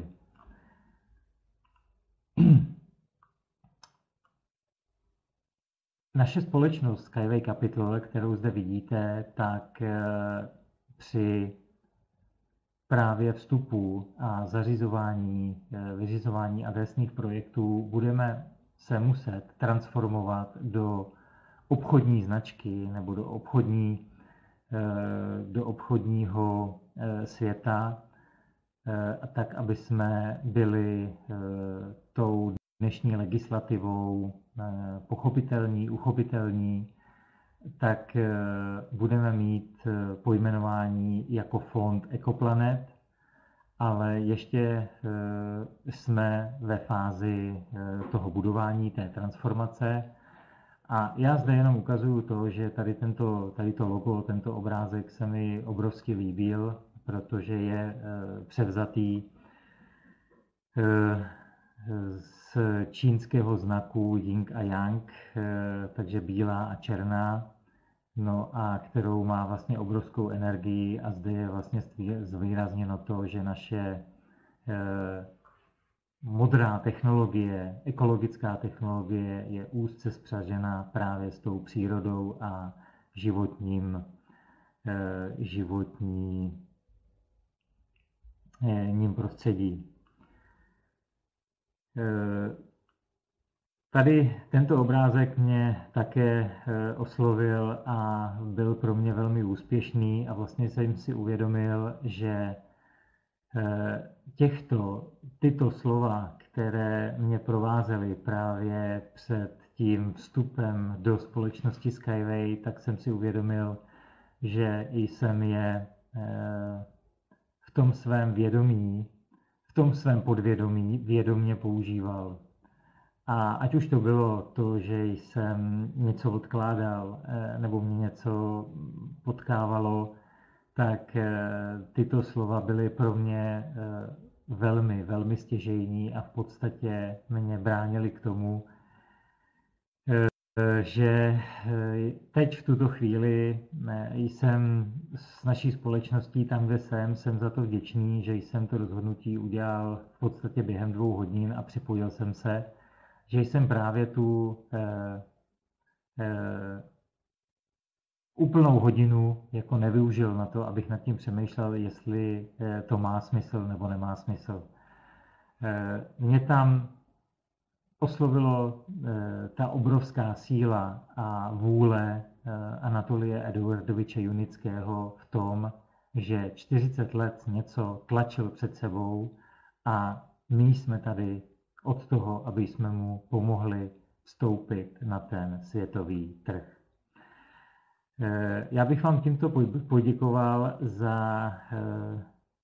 Naše společnost Skyway Capital, kterou zde vidíte, tak při právě vstupu a zařizování, vyřizování adresných projektů budeme se muset transformovat do obchodní značky nebo do, obchodní, do obchodního světa, tak aby jsme byli tou dnešní legislativou pochopitelní, uchopitelní, tak budeme mít pojmenování jako fond Ecoplanet, ale ještě jsme ve fázi toho budování, té transformace. A já zde jenom ukazuju to, že tady, tento, tady to logo, tento obrázek se mi obrovsky líbil, protože je převzatý z čínského znaku Yin a Yang, takže bílá a černá, no a kterou má vlastně obrovskou energii a zde je vlastně zvýrazněno to, že naše modrá technologie, ekologická technologie je úzce spřažena právě s tou přírodou a životním, životním prostředí. Tady tento obrázek mě také oslovil a byl pro mě velmi úspěšný a vlastně jsem si uvědomil, že těchto, tyto slova, které mě provázely právě před tím vstupem do společnosti Skyway, tak jsem si uvědomil, že jsem je v tom svém vědomí, v tom svém podvědomí vědomě používal. A ať už to bylo to, že jsem něco odkládal nebo mě něco potkávalo, tak tyto slova byly pro mě velmi, velmi stěžejní a v podstatě mě bránily k tomu, že teď v tuto chvíli jsem s naší společností tam, kde jsem, jsem za to vděčný, že jsem to rozhodnutí udělal v podstatě během dvou hodin a připojil jsem se, že jsem právě tu eh, eh, úplnou hodinu jako nevyužil na to, abych nad tím přemýšlel, jestli eh, to má smysl nebo nemá smysl. Eh, mě tam oslovilo eh, ta obrovská síla a vůle eh, Anatolie Eduardoviče Junického v tom, že čtyřicet let něco tlačil před sebou a my jsme tady od toho, aby jsme mu pomohli vstoupit na ten světový trh. Eh, já bych vám tímto poděkoval za eh,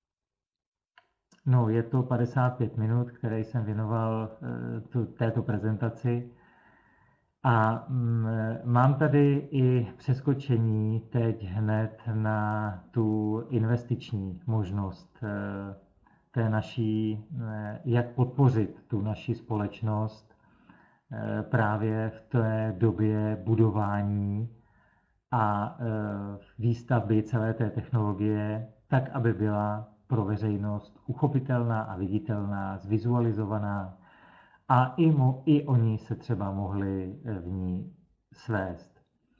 No, je to padesát pět minut, které jsem věnoval tu, této prezentaci. A mm, mám tady i přeskočení teď hned na tu investiční možnost té naší, jak podpořit tu naši společnost právě v té době budování a výstavby celé té technologie, tak, aby byla pro veřejnost uchopitelná a viditelná, zvizualizovaná a i, mo, i oni se třeba mohli v ní svést.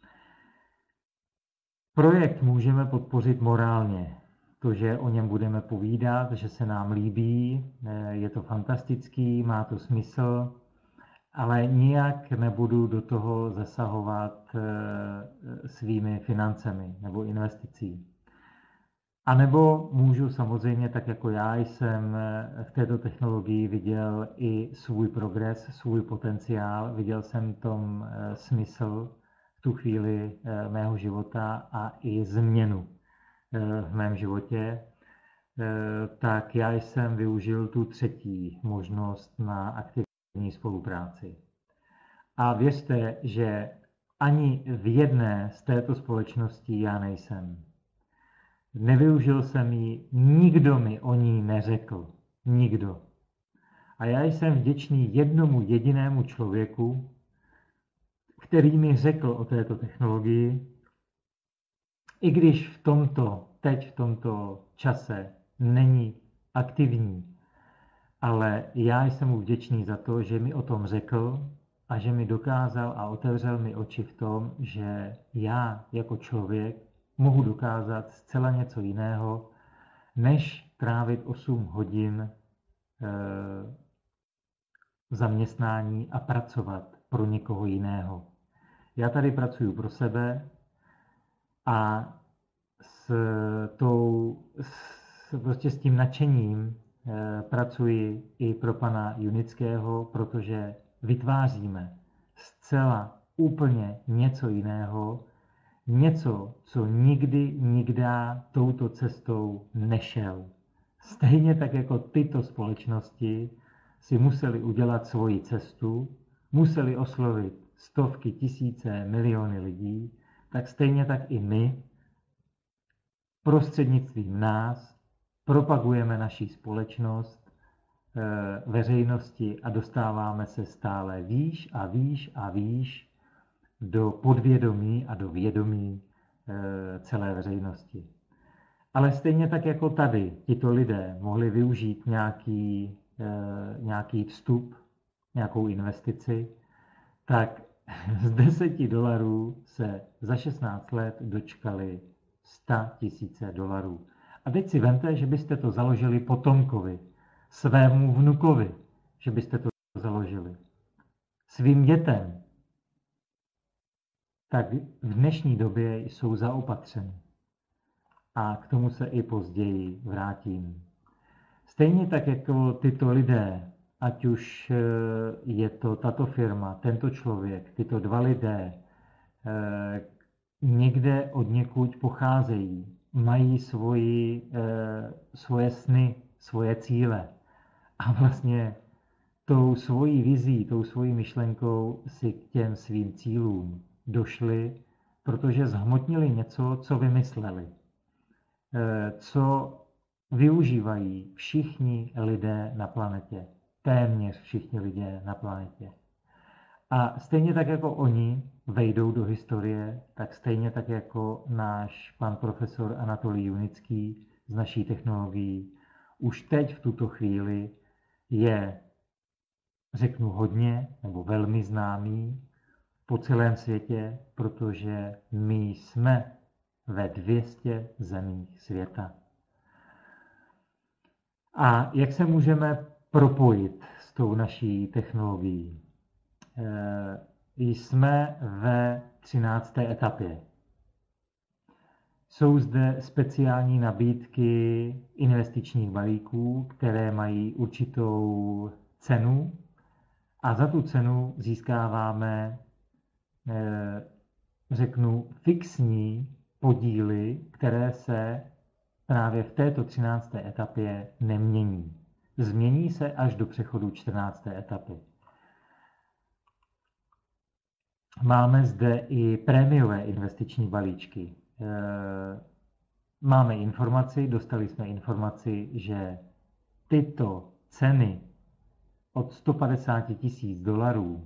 Projekt můžeme podpořit morálně. To, že o něm budeme povídat, že se nám líbí, je to fantastický, má to smysl, ale nijak nebudu do toho zasahovat svými financemi nebo investicí. A nebo můžu samozřejmě, tak jako já jsem v této technologii viděl i svůj progres, svůj potenciál, viděl jsem tom smysl v tu chvíli mého života a i změnu v mém životě, tak já jsem využil tu třetí možnost na aktivní spolupráci. A věřte, že ani v jedné z této společnosti já nejsem. Nevyužil jsem ji, nikdo mi o ní neřekl. Nikdo. A já jsem vděčný jednomu jedinému člověku, který mi řekl o této technologii, i když v tomto, teď v tomto čase není aktivní, ale já jsem mu vděčný za to, že mi o tom řekl a že mi dokázal a otevřel mi oči v tom, že já jako člověk mohu dokázat zcela něco jiného, než trávit osm hodin v zaměstnání a pracovat pro někoho jiného. Já tady pracuji pro sebe a s, tou, s, prostě s tím nadšením pracuji i pro pana Junického, protože vytváříme zcela úplně něco jiného, něco, co nikdy, nikdy touto cestou nešel. Stejně tak jako tyto společnosti si museli udělat svoji cestu, museli oslovit stovky, tisíce, miliony lidí, tak stejně tak i my prostřednictvím nás propagujeme naši společnost veřejnosti a dostáváme se stále výš a výš a výš do podvědomí a do vědomí celé veřejnosti. Ale stejně tak jako tady tito lidé mohli využít nějaký, nějaký vstup, nějakou investici, tak z deseti dolarů se za šestnáct let dočkali sto tisíc dolarů. A teď si vemte, že byste to založili potomkovi, svému vnukovi, že byste to založili svým dětem, tak v dnešní době jsou zaopatřeny. A k tomu se i později vrátím. Stejně tak jako tyto lidé, ať už je to tato firma, tento člověk, tyto dva lidé, někde od někud pocházejí, mají svoji, svoje sny, svoje cíle. A vlastně tou svojí vizí, tou svojí myšlenkou si k těm svým cílům došli, protože zhmotnili něco, co vymysleli, co využívají všichni lidé na planetě. Téměř všichni lidé na planetě. A stejně tak jako oni vejdou do historie, tak stejně tak jako náš pan profesor Anatolij Junický z naší technologií už teď v tuto chvíli je, řeknu hodně, nebo velmi známý po celém světě, protože my jsme ve dvou stech zemích světa. A jak se můžeme propojit s tou naší technologií? Jsme ve třinácté etapě. Jsou zde speciální nabídky investičních balíků, které mají určitou cenu a za tu cenu získáváme, řeknu, fixní podíly, které se právě v této třinácté etapě nemění. Změní se až do přechodu čtrnácté etapy. Máme zde i prémiové investiční balíčky. Máme informaci, dostali jsme informaci, že tyto ceny od sto padesát tisíc dolarů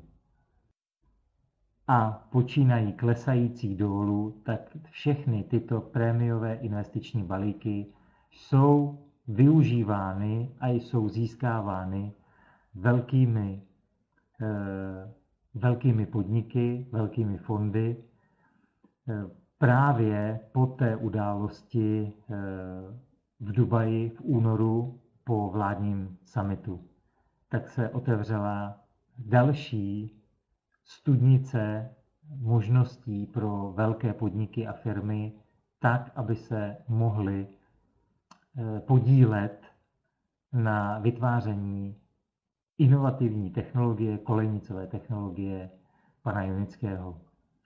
a počínají klesající dolů, tak všechny tyto prémiové investiční balíky jsou využívány a jsou získávány velkými, eh, velkými podniky, velkými fondy eh, právě po té události eh, v Dubaji v únoru po vládním summitu. Tak se otevřela další studnice možností pro velké podniky a firmy tak, aby se mohly podílet na vytváření inovativní technologie, kolejnicové technologie pana Junického.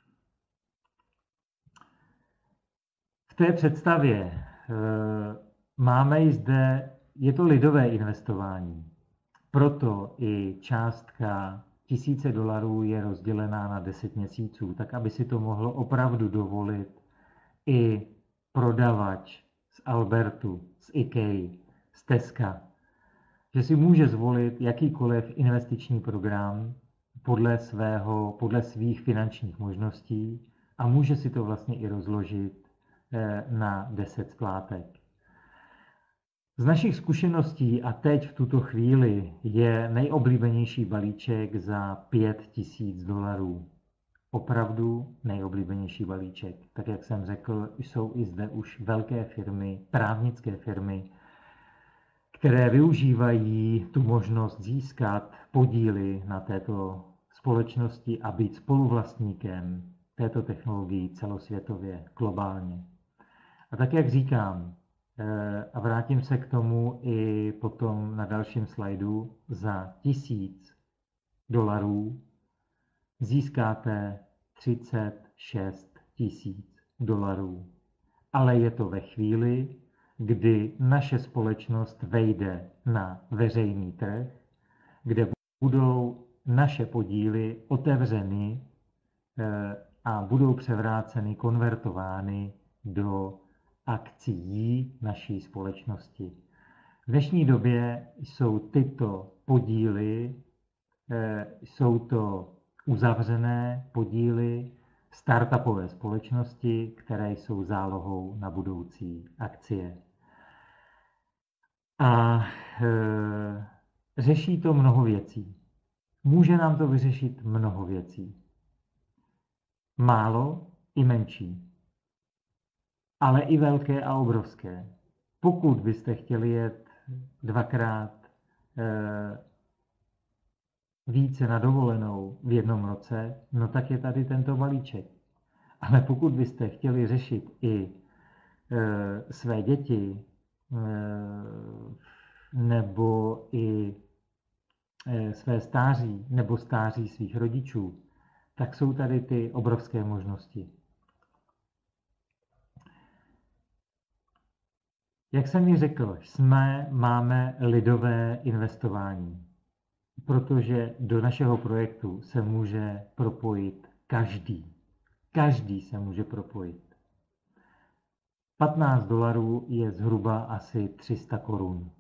V té představě máme i zde, je to lidové investování, proto i částka tisíce dolarů je rozdělená na deset měsíců, tak aby si to mohlo opravdu dovolit i prodavač z Albertu, z IKEA, z Teska, že si může zvolit jakýkoliv investiční program podle, svého, podle svých finančních možností a může si to vlastně i rozložit na deset splátek. Z našich zkušeností a teď v tuto chvíli je nejoblíbenější balíček za pět tisíc dolarů. Opravdu nejoblíbenější balíček. Tak jak jsem řekl, jsou i zde už velké firmy, právnické firmy, které využívají tu možnost získat podíly na této společnosti a být spoluvlastníkem této technologii celosvětově, globálně. A tak jak říkám, a vrátím se k tomu i potom na dalším slajdu, za tisíc dolarů získáte třicet šest tisíc dolarů. Ale je to ve chvíli, kdy naše společnost vejde na veřejný trh, kde budou naše podíly otevřeny a budou převráceny, konvertovány do akcií naší společnosti. V dnešní době jsou tyto podíly, jsou to uzavřené podíly startupové společnosti, které jsou zálohou na budoucí akcie. A e, řeší to mnoho věcí. Může nám to vyřešit mnoho věcí. Málo i menší. Ale i velké a obrovské. Pokud byste chtěli jet dvakrát e, více na dovolenou v jednom roce, no tak je tady tento balíček. Ale pokud byste chtěli řešit i e, své děti, e, nebo i e, své stáří, nebo stáří svých rodičů, tak jsou tady ty obrovské možnosti. Jak jsem ji řekl, jsme, máme lidové investování, protože do našeho projektu se může propojit každý. Každý se může propojit. patnáct dolarů je zhruba asi tři sta korun.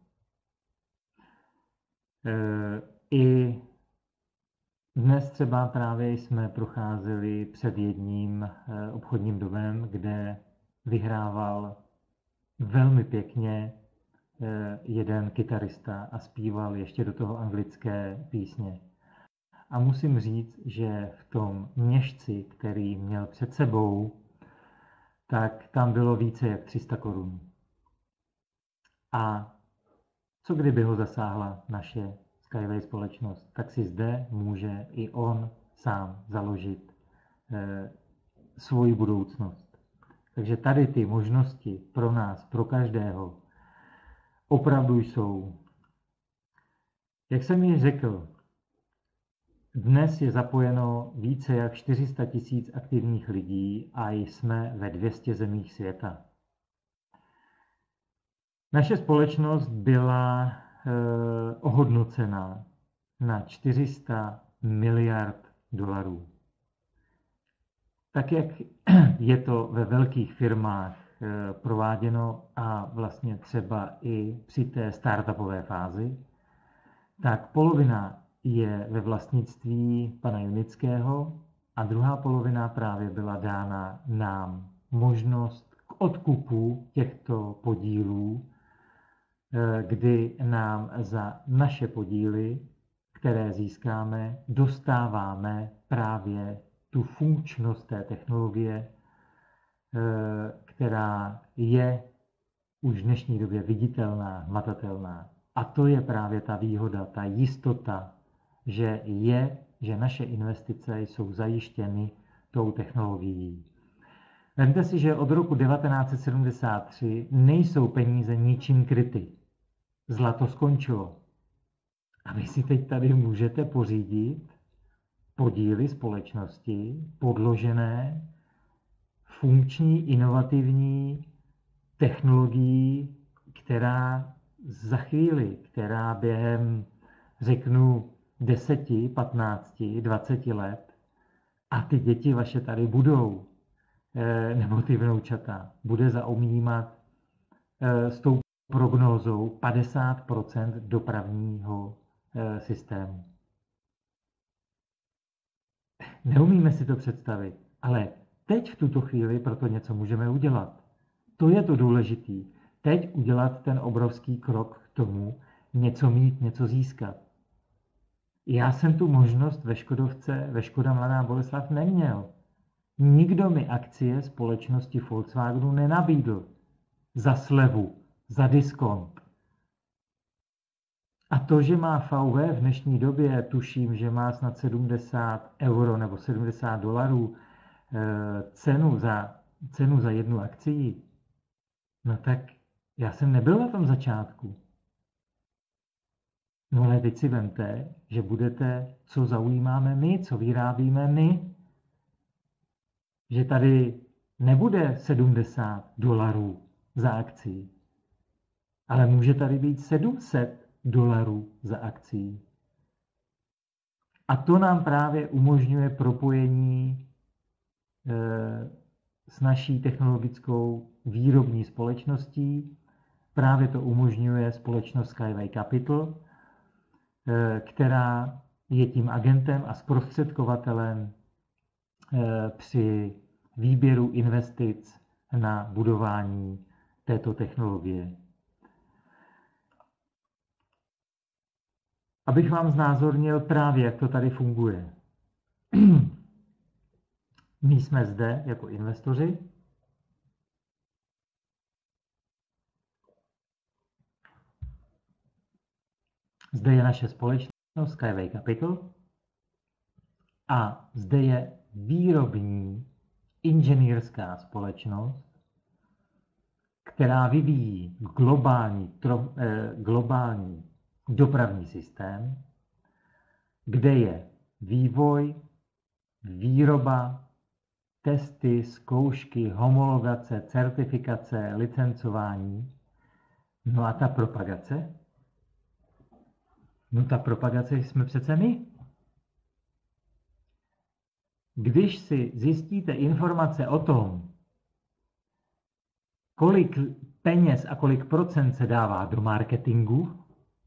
I dnes třeba právě jsme procházeli před jedním obchodním domem, kde vyhrával velmi pěkně jeden kytarista a zpíval ještě do toho anglické písně. A musím říct, že v tom měšci, který měl před sebou, tak tam bylo více jak tři sta korun. A co kdyby ho zasáhla naše Skyway společnost, tak si zde může i on sám založit eh, svoji budoucnost. Takže tady ty možnosti pro nás, pro každého, opravdu jsou. Jak jsem již řekl, dnes je zapojeno více jak čtyři sta tisíc aktivních lidí a jsme ve dvou stech zemích světa. Naše společnost byla eh, ohodnocena na čtyři sta miliard dolarů. Tak jak je to ve velkých firmách eh, prováděno a vlastně třeba i při té startupové fázi, tak polovina je ve vlastnictví pana Junického a druhá polovina právě byla dána nám možnost k odkupu těchto podílů, kdy nám za naše podíly, které získáme, dostáváme právě tu funkčnost té technologie, která je už v dnešní době viditelná, hmatatelná. A to je právě ta výhoda, ta jistota, že je, že naše investice jsou zajištěny tou technologií. Vemte si, že od roku devatenáct set sedmdesát tři nejsou peníze ničím kryty. Zlato skončilo. A vy si teď tady můžete pořídit podíly společnosti podložené funkční, inovativní technologií, která za chvíli, která během, řeknu, deseti, patnácti, dvaceti let a ty děti vaše tady budou, nebo ty vnoučata, bude zaobjímat s tou prognózou padesát procent dopravního systému. Neumíme si to představit, ale teď v tuto chvíli proto něco můžeme udělat. To je to důležitý. Teď udělat ten obrovský krok k tomu, něco mít, něco získat. Já jsem tu možnost ve Škodovce, ve Škoda Mladá Boleslav neměl. Nikdo mi akcie společnosti Volkswagenu nenabídl za slevu, za diskont. A to, že má V W v dnešní době, tuším, že má snad sedmdesát euro nebo sedmdesát dolarů cenu za, cenu za jednu akcii, no tak já jsem nebyl na tom začátku. No ale teď si vemte, že budete, co zaujímáme my, co vyrábíme my. Že tady nebude sedmdesát dolarů za akcii, ale může tady být sedm set dolarů za akcii. A to nám právě umožňuje propojení e, s naší technologickou výrobní společností. Právě to umožňuje společnost Skyway Capital, e, která je tím agentem a zprostředkovatelem e, při výběru investic na budování této technologie. Abych vám znázornil právě, jak to tady funguje. My jsme zde jako investoři. Zde je naše společnost Skyway Capital a zde je výrobní inženýrská společnost, která vyvíjí globální, tro, eh, globální dopravní systém, kde je vývoj, výroba, testy, zkoušky, homologace, certifikace, licencování No a ta propagace? No ta propagace jsme přece my. Když si zjistíte informace o tom, kolik peněz a kolik procent se dává do marketingu,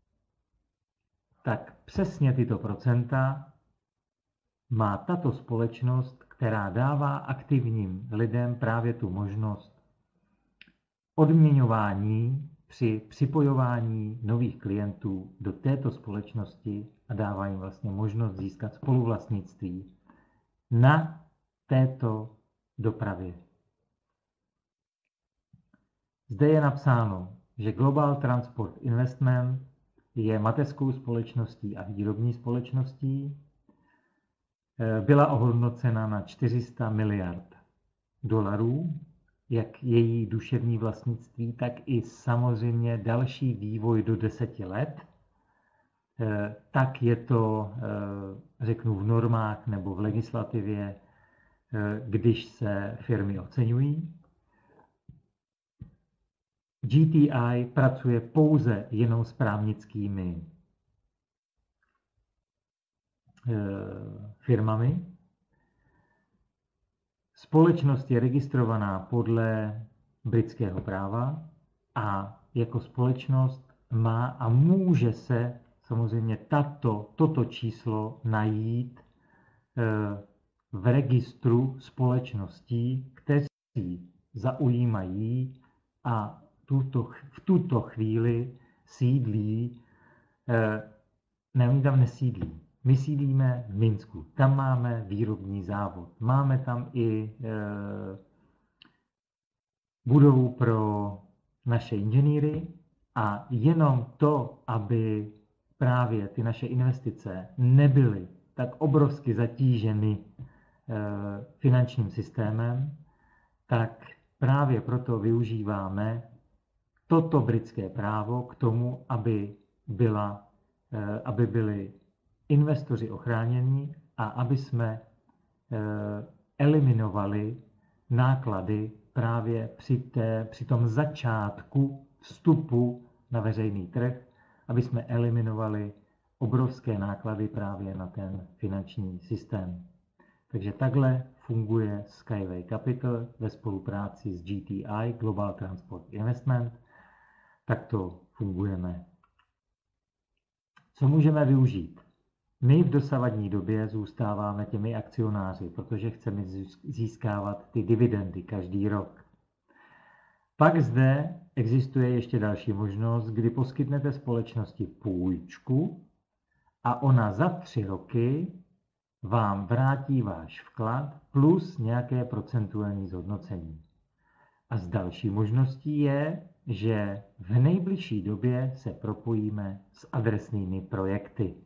tak přesně tyto procenta má tato společnost, která dává aktivním lidem právě tu možnost odměňování při připojování nových klientů do této společnosti a dává jim vlastně možnost získat spoluvlastnictví na této dopravě. Zde je napsáno, že Global Transport Investment je mateřskou společností a výrobní společností. Byla ohodnocena na čtyři sta miliard dolarů, jak její duševní vlastnictví, tak i samozřejmě další vývoj do deseti let. Tak je to, řeknu, v normách nebo v legislativě, když se firmy oceňují. G T I pracuje pouze jenom s právnickými firmami. Společnost je registrovaná podle britského práva a jako společnost má a může se samozřejmě tato, toto číslo najít v registru společností, které zaujímají a tuto, v tuto chvíli sídlí, ne, oni tam nesídlí. My sídlíme v Minsku, tam máme výrobní závod, máme tam i e, budovu pro naše inženýry a jenom to, aby právě ty naše investice nebyly tak obrovsky zatíženy e, finančním systémem, tak právě proto využíváme toto britské právo k tomu, aby, byla, e, aby byly investoři ochránění a aby jsme eliminovali náklady právě při, té, při tom začátku vstupu na veřejný trh, aby jsme eliminovali obrovské náklady právě na ten finanční systém. Takže takhle funguje Skyway Capital ve spolupráci s G T I, Global Transport Investment. Takto fungujeme. Co můžeme využít? My v dosavadní době zůstáváme těmi akcionáři, protože chceme získávat ty dividendy každý rok. Pak zde existuje ještě další možnost, kdy poskytnete společnosti půjčku a ona za tři roky vám vrátí váš vklad plus nějaké procentuální zhodnocení. A z další možností je, že v nejbližší době se propojíme s adresnými projekty.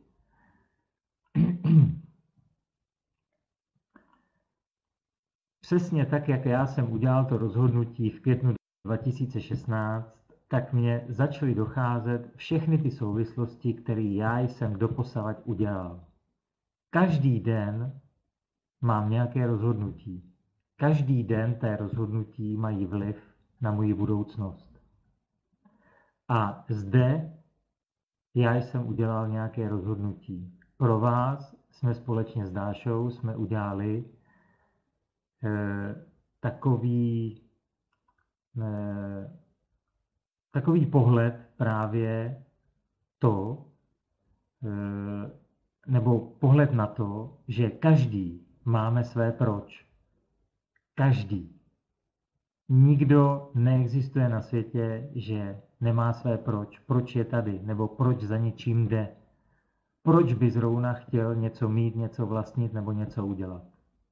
Přesně tak, jak já jsem udělal to rozhodnutí v květnu dva tisíce šestnáct, tak mě začaly docházet všechny ty souvislosti, které já jsem doposavad udělal. Každý den mám nějaké rozhodnutí. Každý den té rozhodnutí mají vliv na moji budoucnost. A zde já jsem udělal nějaké rozhodnutí. Pro vás jsme společně s Dášou jsme udělali eh, takový, eh, takový pohled právě to, eh, nebo pohled na to, že každý máme své proč. Každý. Nikdo neexistuje na světě, že nemá své proč. Proč je tady, nebo proč za něčím jde. Proč by zrovna chtěl něco mít, něco vlastnit nebo něco udělat.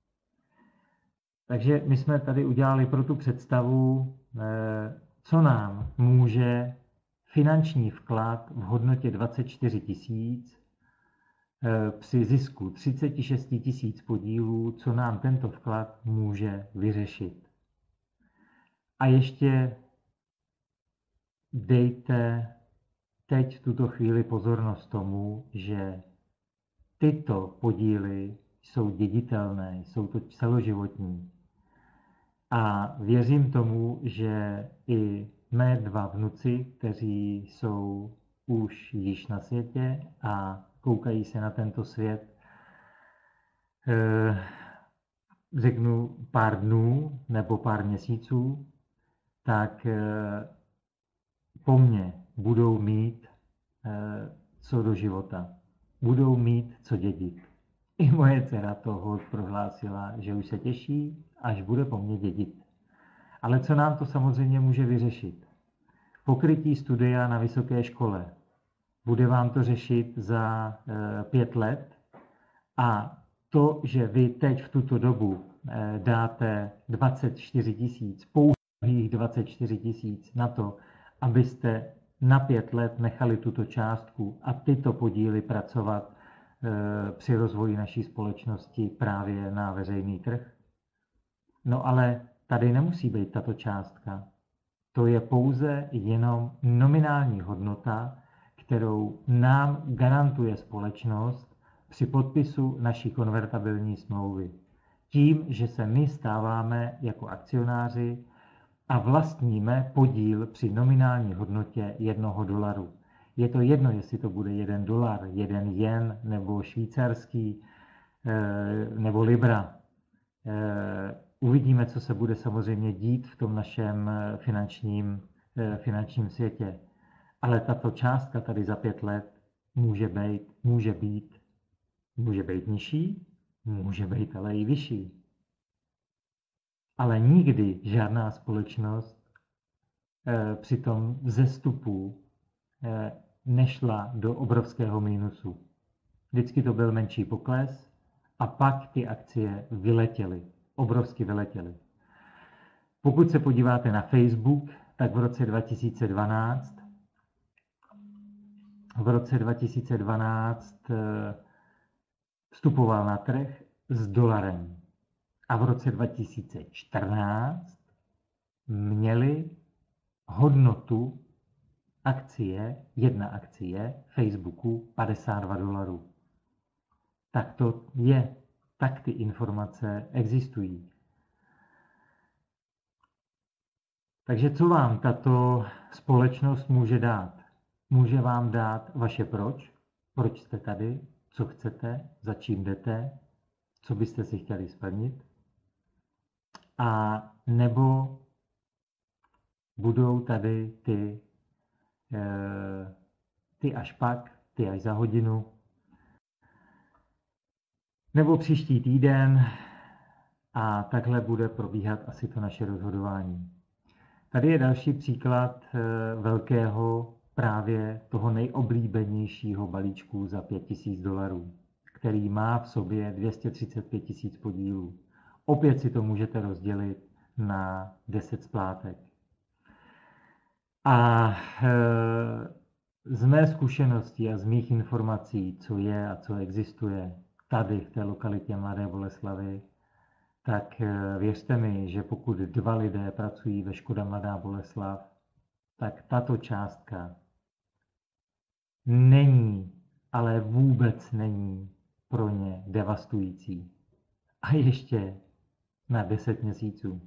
Takže my jsme tady udělali pro tu představu, co nám může finanční vklad v hodnotě dvacet čtyři tisíc při zisku třicet šest tisíc podílů, co nám tento vklad může vyřešit. A ještě dejte teď v tuto chvíli pozornost tomu, že tyto podíly jsou děditelné, jsou to celoživotní. A věřím tomu, že i mé dva vnuci, kteří jsou už již na světě a koukají se na tento svět, řeknu pár dnů nebo pár měsíců, tak po mně budou mít co do života. Budou mít co dědit. I moje dcera toho prohlásila, že už se těší, až bude po mně dědit. Ale co nám to samozřejmě může vyřešit? Pokrytí studia na vysoké škole. Bude vám to řešit za e, pět let a to, že vy teď v tuto dobu e, dáte dvacet čtyři tisíc, pouhých dvacet čtyři tisíc na to, abyste na pět let nechali tuto částku a tyto podíly pracovat e, při rozvoji naší společnosti právě na veřejný trh. No ale tady nemusí být tato částka. To je pouze jenom nominální hodnota, kterou nám garantuje společnost při podpisu naší konvertabilní smlouvy. Tím, že se my stáváme jako akcionáři a vlastníme podíl při nominální hodnotě jednoho dolaru. Je to jedno, jestli to bude jeden dolar, jeden jen, nebo švýcarský, nebo libra. Uvidíme, co se bude samozřejmě dít v tom našem finančním, finančním světě. Ale tato částka tady za pět let může být, může být, může být nižší, může být ale i vyšší. Ale nikdy žádná společnost eh, při tom vzestupu eh, nešla do obrovského mínusu. Vždycky to byl menší pokles a pak ty akcie vyletěly, obrovsky vyletěly. Pokud se podíváte na Facebook, tak v roce dva tisíce dvanáct v roce dva tisíce dvanáct eh, vstupoval na trh s dolarem. A v roce dva tisíce čtrnáct měli hodnotu akcie, jedna akcie Facebooku padesát dva dolarů. Tak to je, tak ty informace existují. Takže co vám tato společnost může dát? Může vám dát vaše proč, proč jste tady, co chcete, za čím jdete, co byste si chtěli splnit. A nebo budou tady ty, ty až pak, ty až za hodinu, nebo příští týden a takhle bude probíhat asi to naše rozhodování. Tady je další příklad velkého právě toho nejoblíbenějšího balíčku za pět tisíc dolarů, který má v sobě dvě stě třicet pět tisíc podílů. Opět si to můžete rozdělit na deset splátek. A e, z mé zkušenosti a z mých informací, co je a co existuje tady v té lokalitě Mladé Boleslavi, tak e, věřte mi, že pokud dva lidé pracují ve Škoda Mladá Boleslav, tak tato částka není, ale vůbec není pro ně devastující. A ještě na deset měsíců.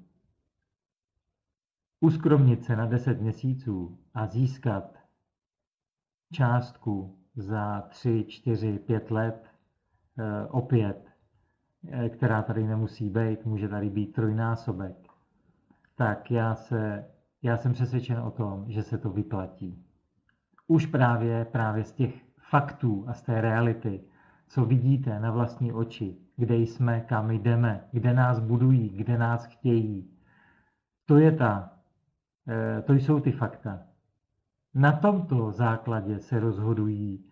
Uskromnit se na deset měsíců a získat částku za tři, čtyři, pět let e, opět, e, která tady nemusí být, může tady být trojnásobek, tak já, se, já jsem přesvědčen o tom, že se to vyplatí. Už právě, právě z těch faktů a z té reality, co vidíte na vlastní oči, kde jsme, kam jdeme, kde nás budují, kde nás chtějí. To je ta, to jsou ty fakta. Na tomto základě se rozhodují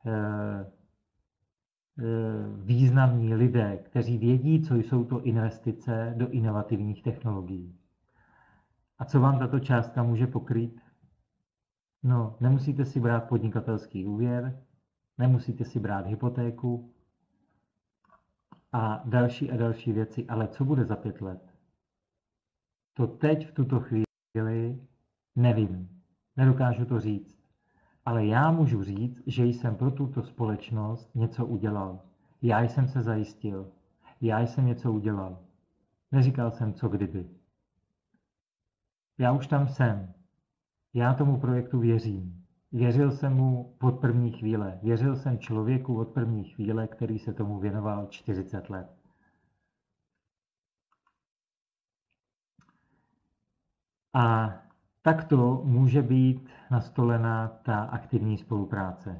významní lidé, kteří vědí, co jsou to investice do inovativních technologií. A co vám tato částka může pokrýt? No, nemusíte si brát podnikatelský úvěr, nemusíte si brát hypotéku a další a další věci, ale co bude za pět let? To teď v tuto chvíli nevím, nedokážu to říct, ale já můžu říct, že jsem pro tuto společnost něco udělal. Já jsem se zajistil, já jsem něco udělal. Neříkal jsem, co kdyby. Já už tam jsem. Já tomu projektu věřím. Věřil jsem mu od první chvíle. Věřil jsem člověku od první chvíle, který se tomu věnoval čtyřicet let. A takto může být nastolena ta aktivní spolupráce.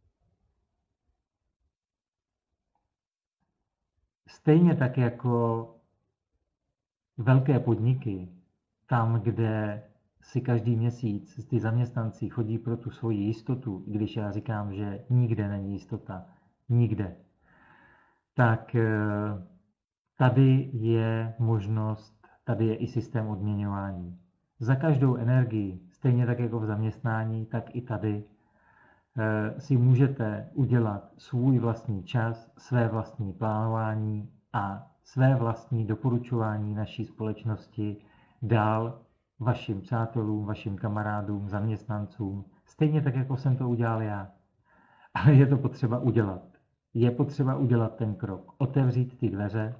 Stejně tak jako velké podniky, tam, kde si každý měsíc ty zaměstnanci chodí pro tu svoji jistotu, i když já říkám, že nikde není jistota, nikde, tak tady je možnost, tady je i systém odměňování. Za každou energii, stejně tak jako v zaměstnání, tak i tady si můžete udělat svůj vlastní čas, své vlastní plánování a své vlastní doporučování naší společnosti dál vašim přátelům, vašim kamarádům, zaměstnancům, stejně tak, jako jsem to udělal já. Ale je to potřeba udělat. Je potřeba udělat ten krok, otevřít ty dveře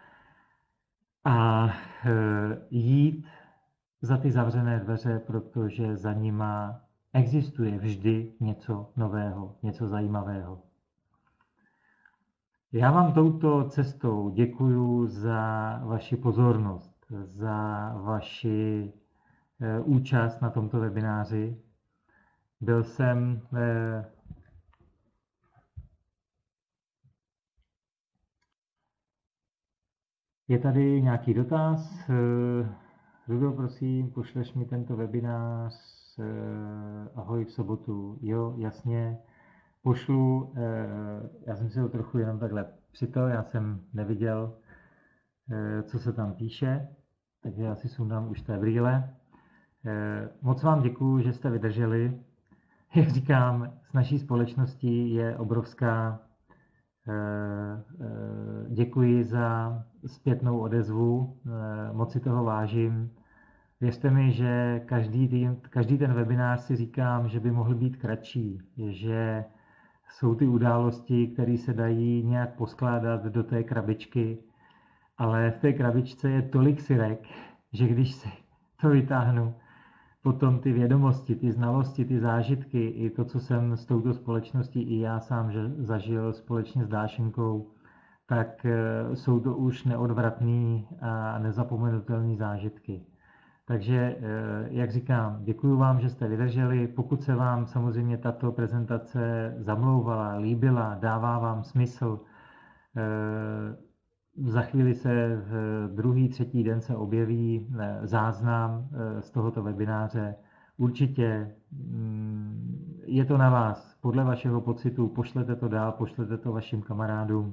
a jít za ty zavřené dveře, protože za nima existuje vždy něco nového, něco zajímavého. Já vám touto cestou děkuju za vaši pozornost, za vaši účast na tomto webináři. Byl jsem Je tady nějaký dotaz? Rudo, prosím, pošleš mi tento webinář. Ahoj v sobotu. Jo, jasně. Pošlu, já jsem si ho trochu jenom takhle přito, já jsem neviděl, co se tam píše, takže já si sundám už té brýle. Moc vám děkuju, že jste vydrželi. Jak říkám, s naší společností je obrovská. Děkuji za zpětnou odezvu, moc si toho vážím. Věřte mi, že každý, tým, každý ten webinář si říkám, že by mohl být kratší, že jsou ty události, které se dají nějak poskládat do té krabičky, ale v té krabičce je tolik syrek, že když si to vytáhnu, potom ty vědomosti, ty znalosti, ty zážitky, i to, co jsem s touto společností i já sám že zažil společně s Dášenkou, tak jsou to už neodvratný a nezapomenutelný zážitky. Takže, jak říkám, děkuji vám, že jste vydrželi. Pokud se vám samozřejmě tato prezentace zamlouvala, líbila, dává vám smysl, za chvíli se v druhý, třetí den se objeví záznam z tohoto webináře. Určitě je to na vás. Podle vašeho pocitu pošlete to dál, pošlete to vašim kamarádům.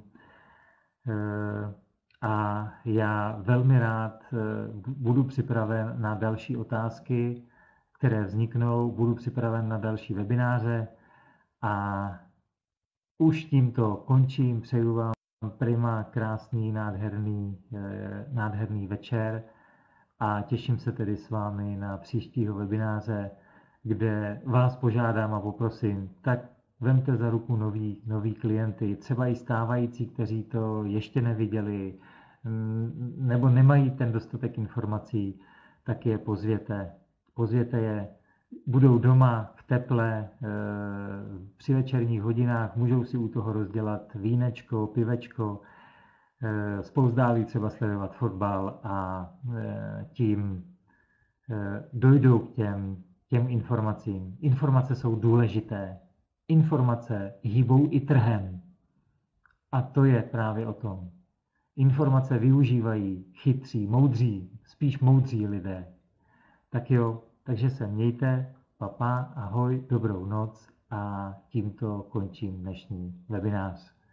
A já velmi rád budu připraven na další otázky, které vzniknou, budu připraven na další webináře a už tímto končím, přeju vám prima, krásný, nádherný, nádherný večer a těším se tedy s vámi na příštího webináře, kde vás požádám a poprosím, tak vemte za ruku nový, nový klienty, třeba i stávající, kteří to ještě neviděli, nebo nemají ten dostatek informací, tak je pozvěte. Pozvěte je, budou doma v teple, při večerních hodinách, můžou si u toho rozdělat vínečko, pivečko, spouzdálí třeba sledovat fotbal a tím dojdou k těm, těm informacím. Informace jsou důležité. Informace hýbou i trhem. A to je právě o tom. Informace využívají chytří, moudří, spíš moudří lidé. Tak jo, takže se mějte, papa, ahoj, dobrou noc a tímto končím dnešní webinář.